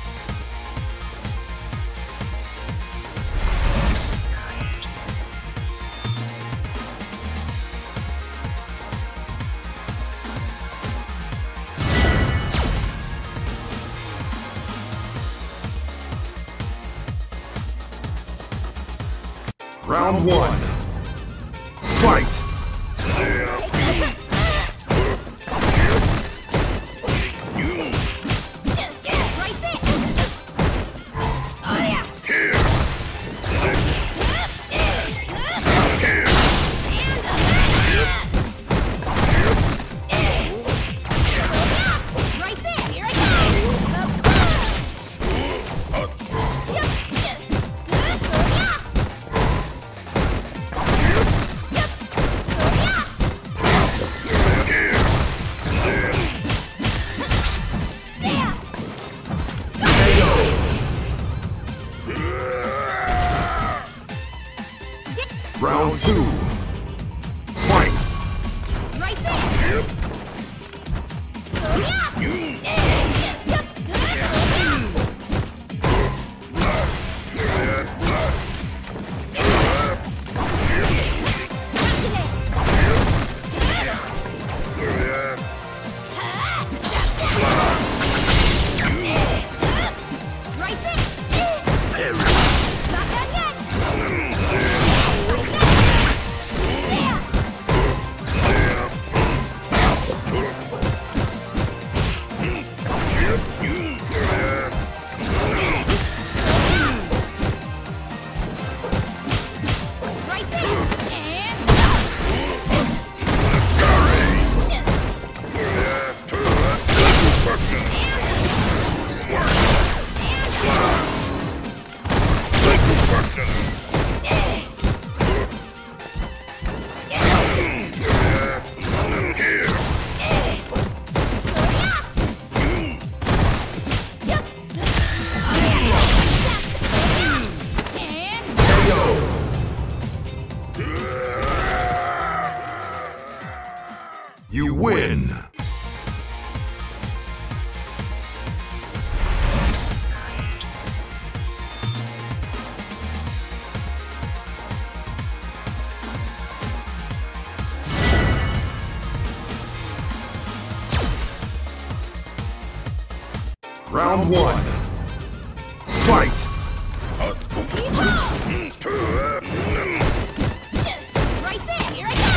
Round one. Fight! Round two. Fight! Right there! Round one. Fight! Right there, here I go!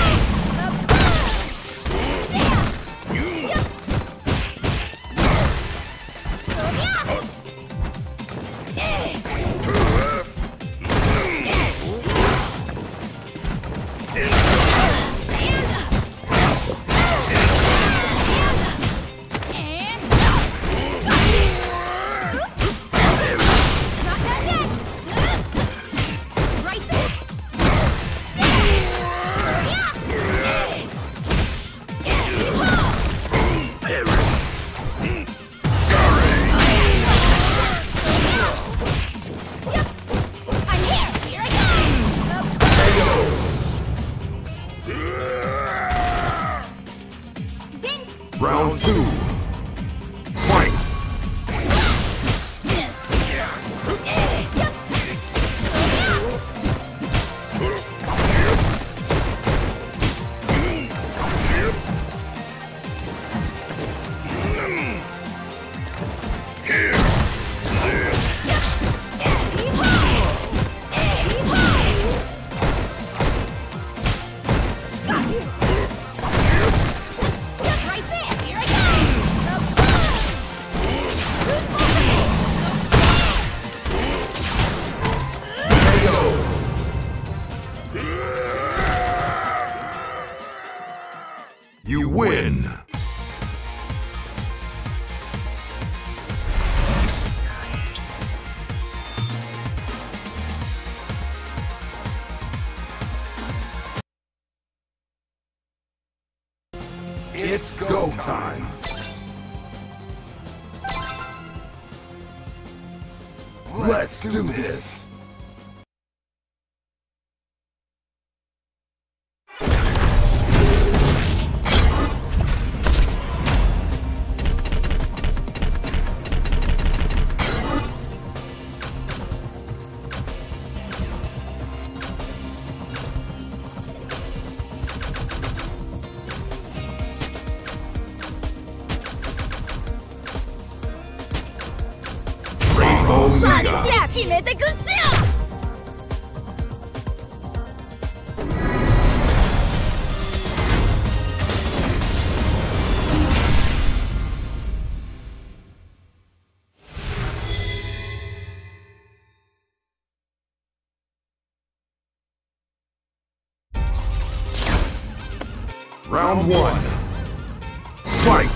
Round two. Fight! You win! It's go time! Let's do this! パンチや決めてくっすよ。 Round one. Fight!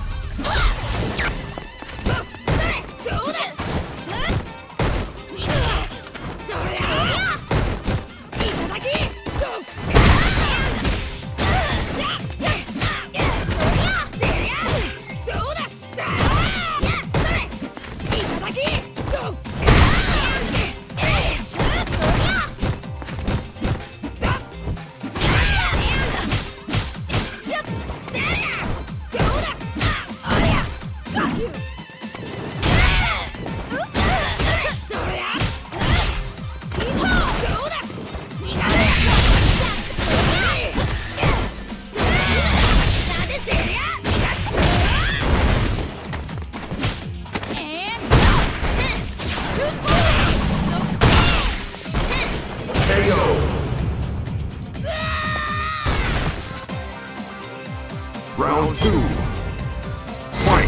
Round two. Fight!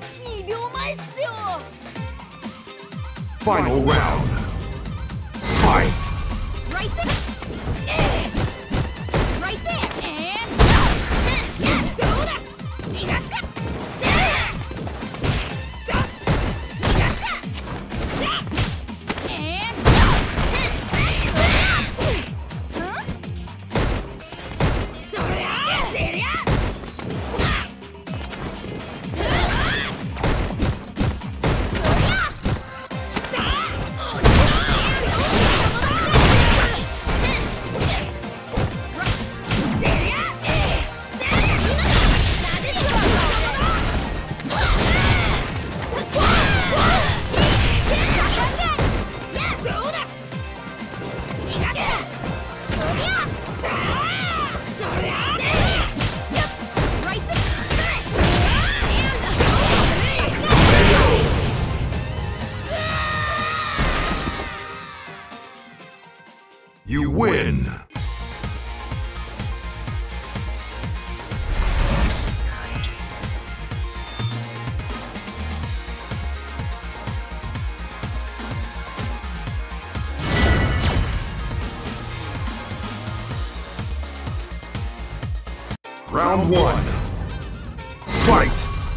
Final round. Fight! Right there. Eh. Right there. And yeah, do that. Nigaka. Yeah. Stop. Nigaka. Shot. And huh? Doria. Doria. You win! Round one. Fight!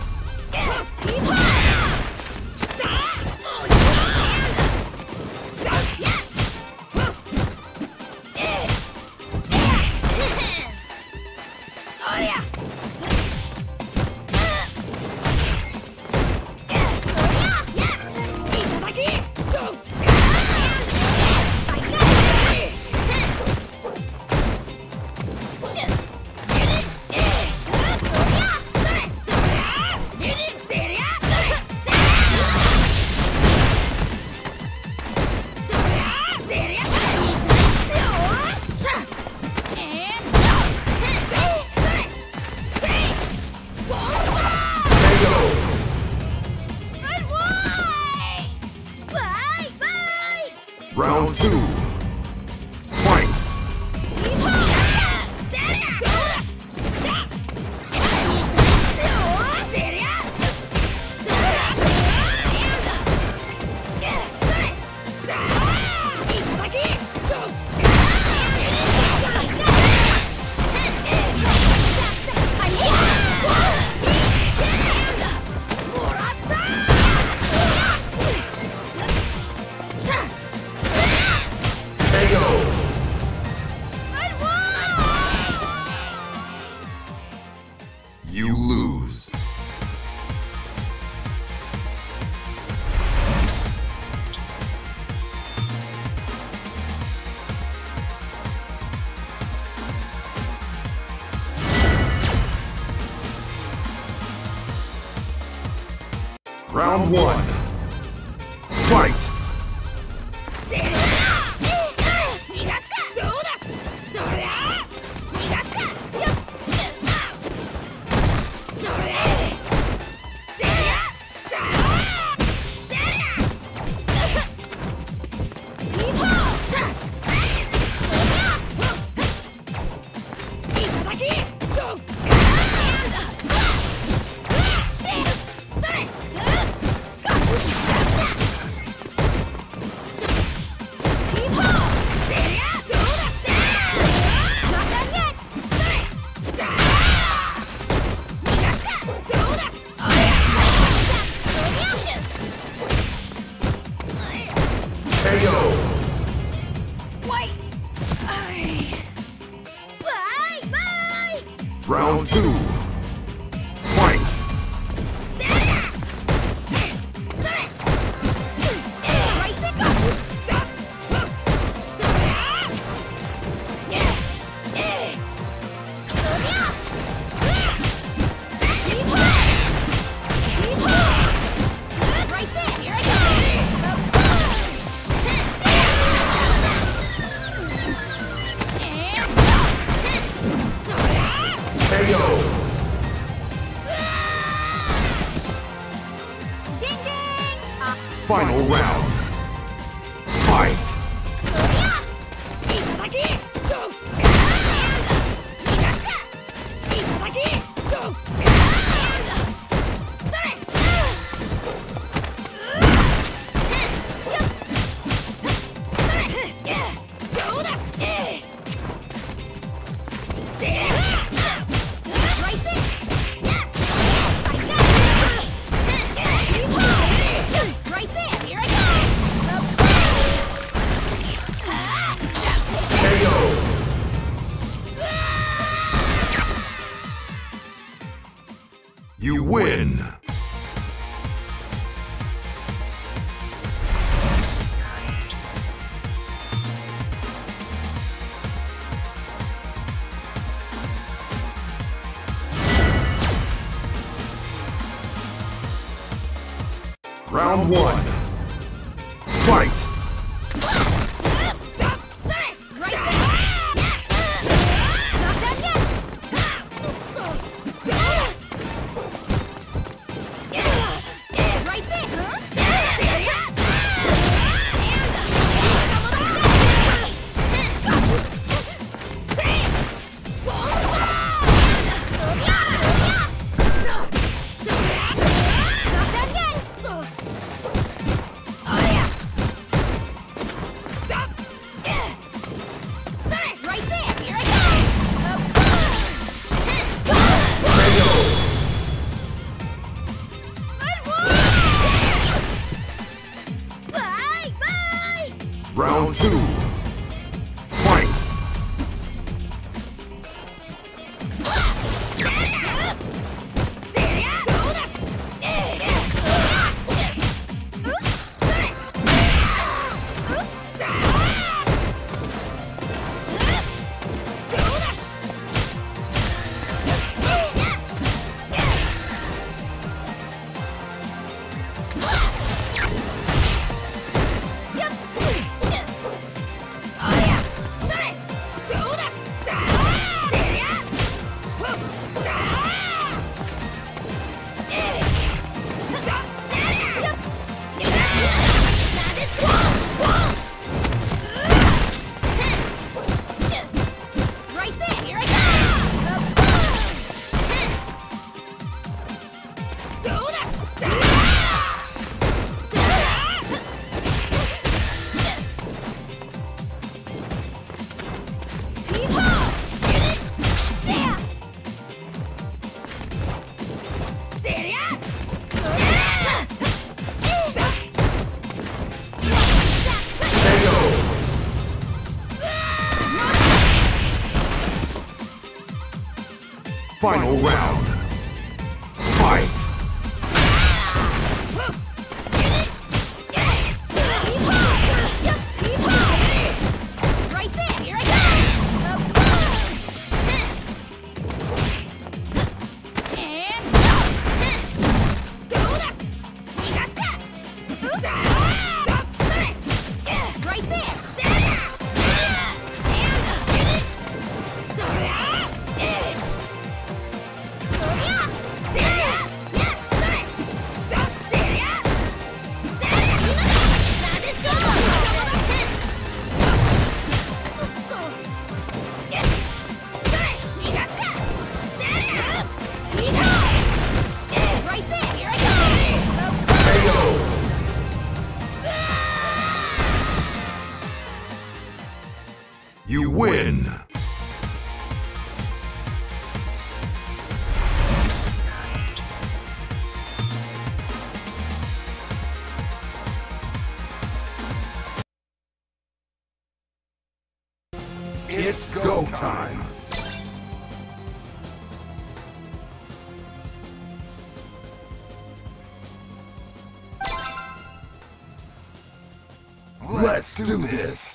Round two. Fight! You lose. Round one. Fight! Round two. Fight! K O! Round one. Fight! Round two. Fight! Final round. Fight! You win! It's go time! Let's do this!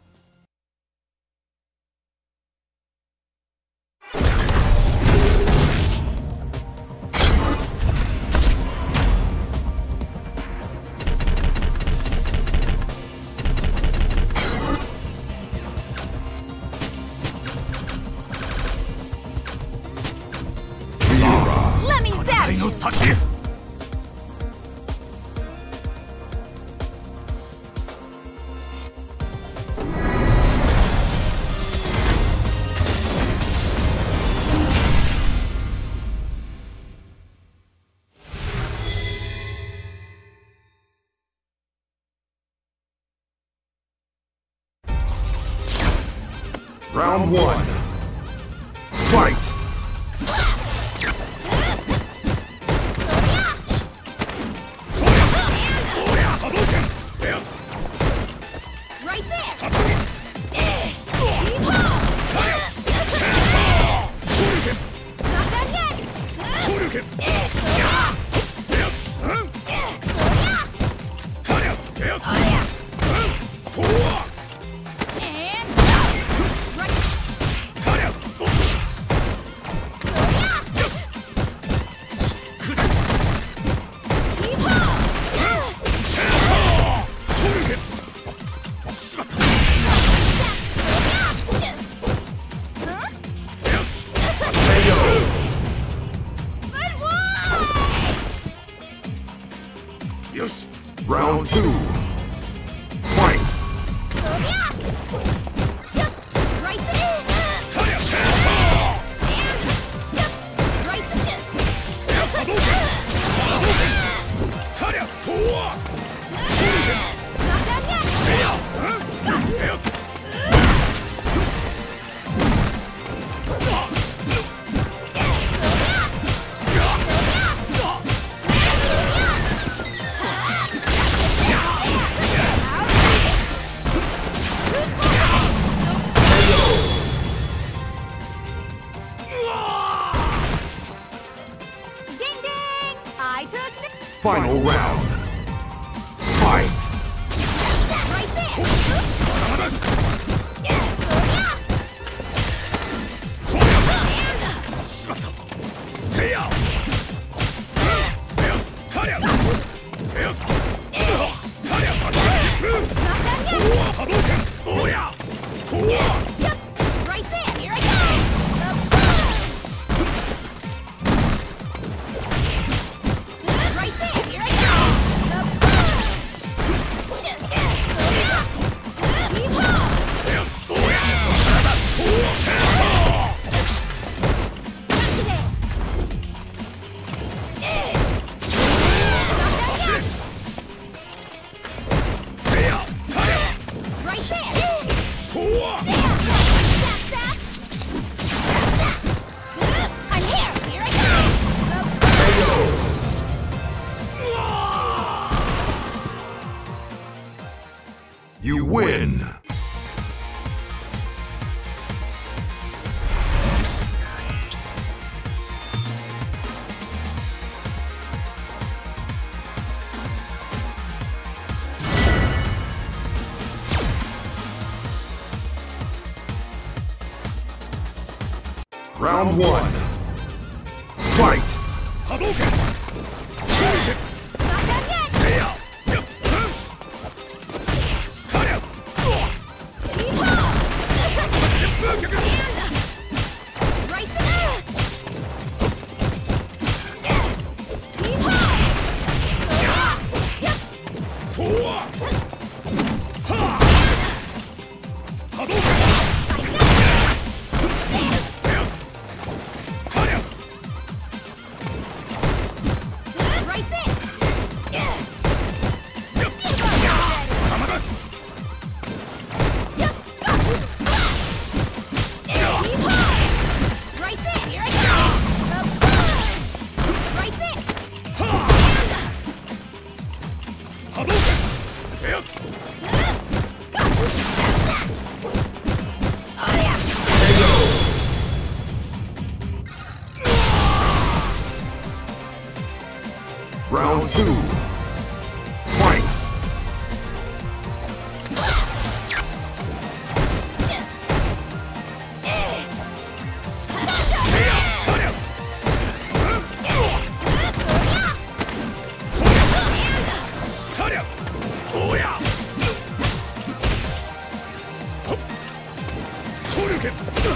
Round one. Fight! Right there! Final round. Fight. Right there. Right there. Here I go. Right there. Here I go. Right there. I'm here. Here I go. You win. Round one. Fight. Hadouken! Shuriken! Not done yet. Seiya! Yup! Tarya! Right there. Towa! Ha! Hadouken! Tarya! Right there. Yup! Tamagotchi! Right there. Here I go. Right there. Ha! Hadouken! Yup! Oh yeah. Round two. Fight. Tarya! Tarya! Oya! Shoryuken!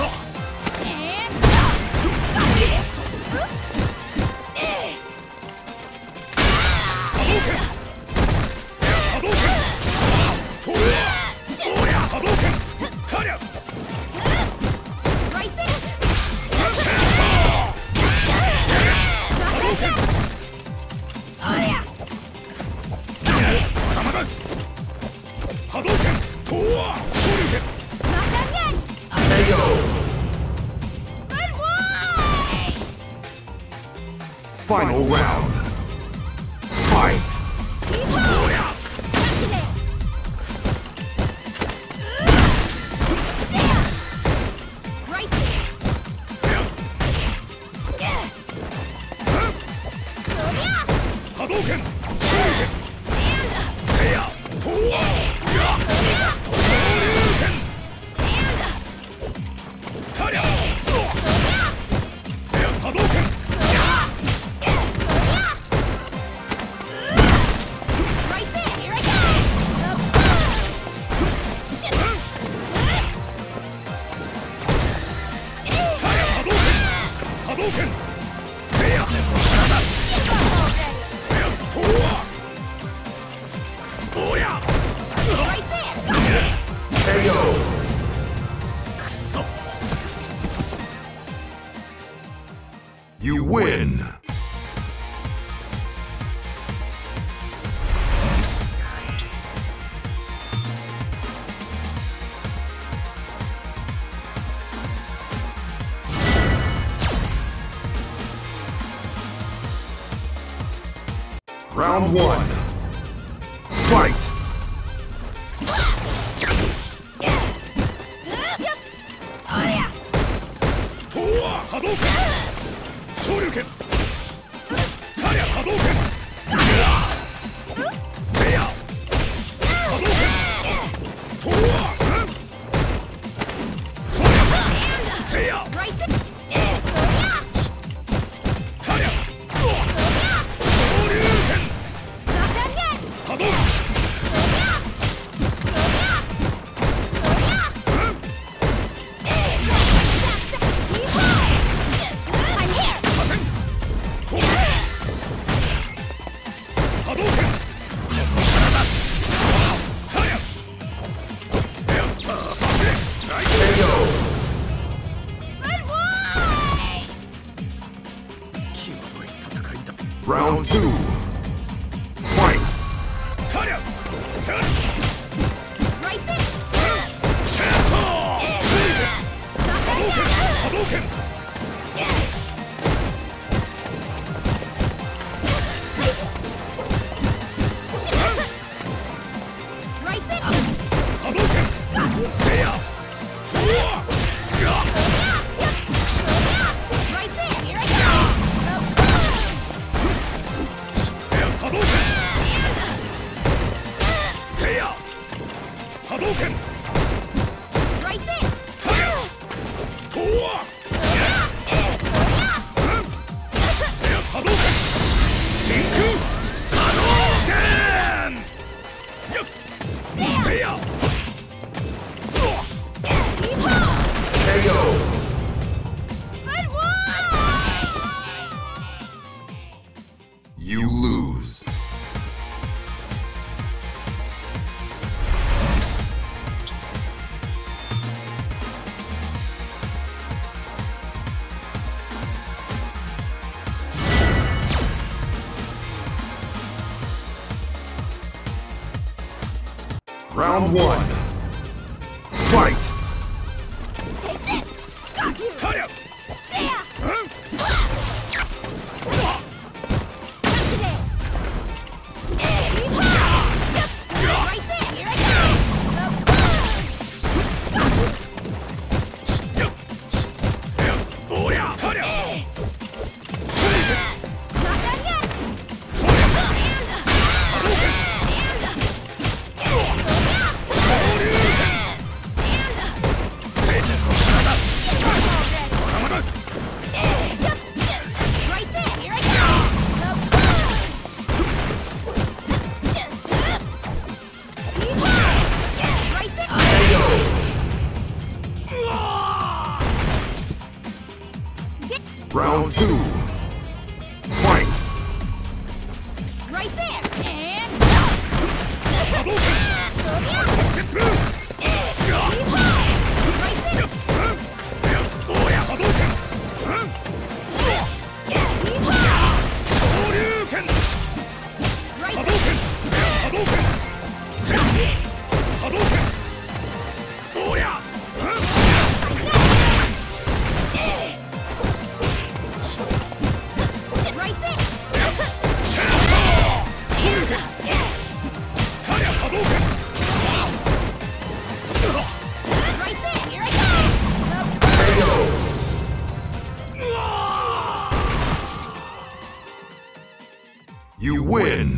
Hadouken! Hadouken! Oya! Oya! Hadouken! Tarya! Right there. Hadouken! Oh yeah. Tamagotchi! Hadouken! Towa! Shoryuken! Not done yet. K O. Good boy. Final round. Fight. Oya! Right there. Hadouken! Shoryuken! Seiya! Towa! Shoryuken! Tarya! Hadouken! Right there. Here I go. Tarya! Hadouken! Hadouken! Seiya! Towa! Oya! Right there. K O. Kusso! You win. Round one. Fight. Oh yeah. Towa! Hadouken! Shoryuken! Tarya! Hadouken! 動拳 Right there! とわ波動拳真空波動拳よっせや K O. Good one! You lose. Round one. Fight! Take this! Got you! たりゃ There! うん Right there! Here I go! よっおりゃたりゃ Not done yet! とりゃ波動拳昇竜拳玉だ Right there! Here I go! Right there! K O. Round two. Fight! Right there! And 波動拳 旋風 Right there! よっうんおりゃ波動拳うん昇竜拳 Right 波動 there! 拳波動拳旋風波動拳おりゃうん Right there! 昇竜拳たりゃ波動拳 Right there! Here I go! K O. You win!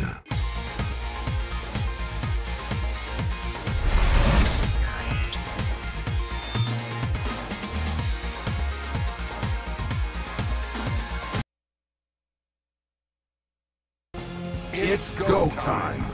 It's go time!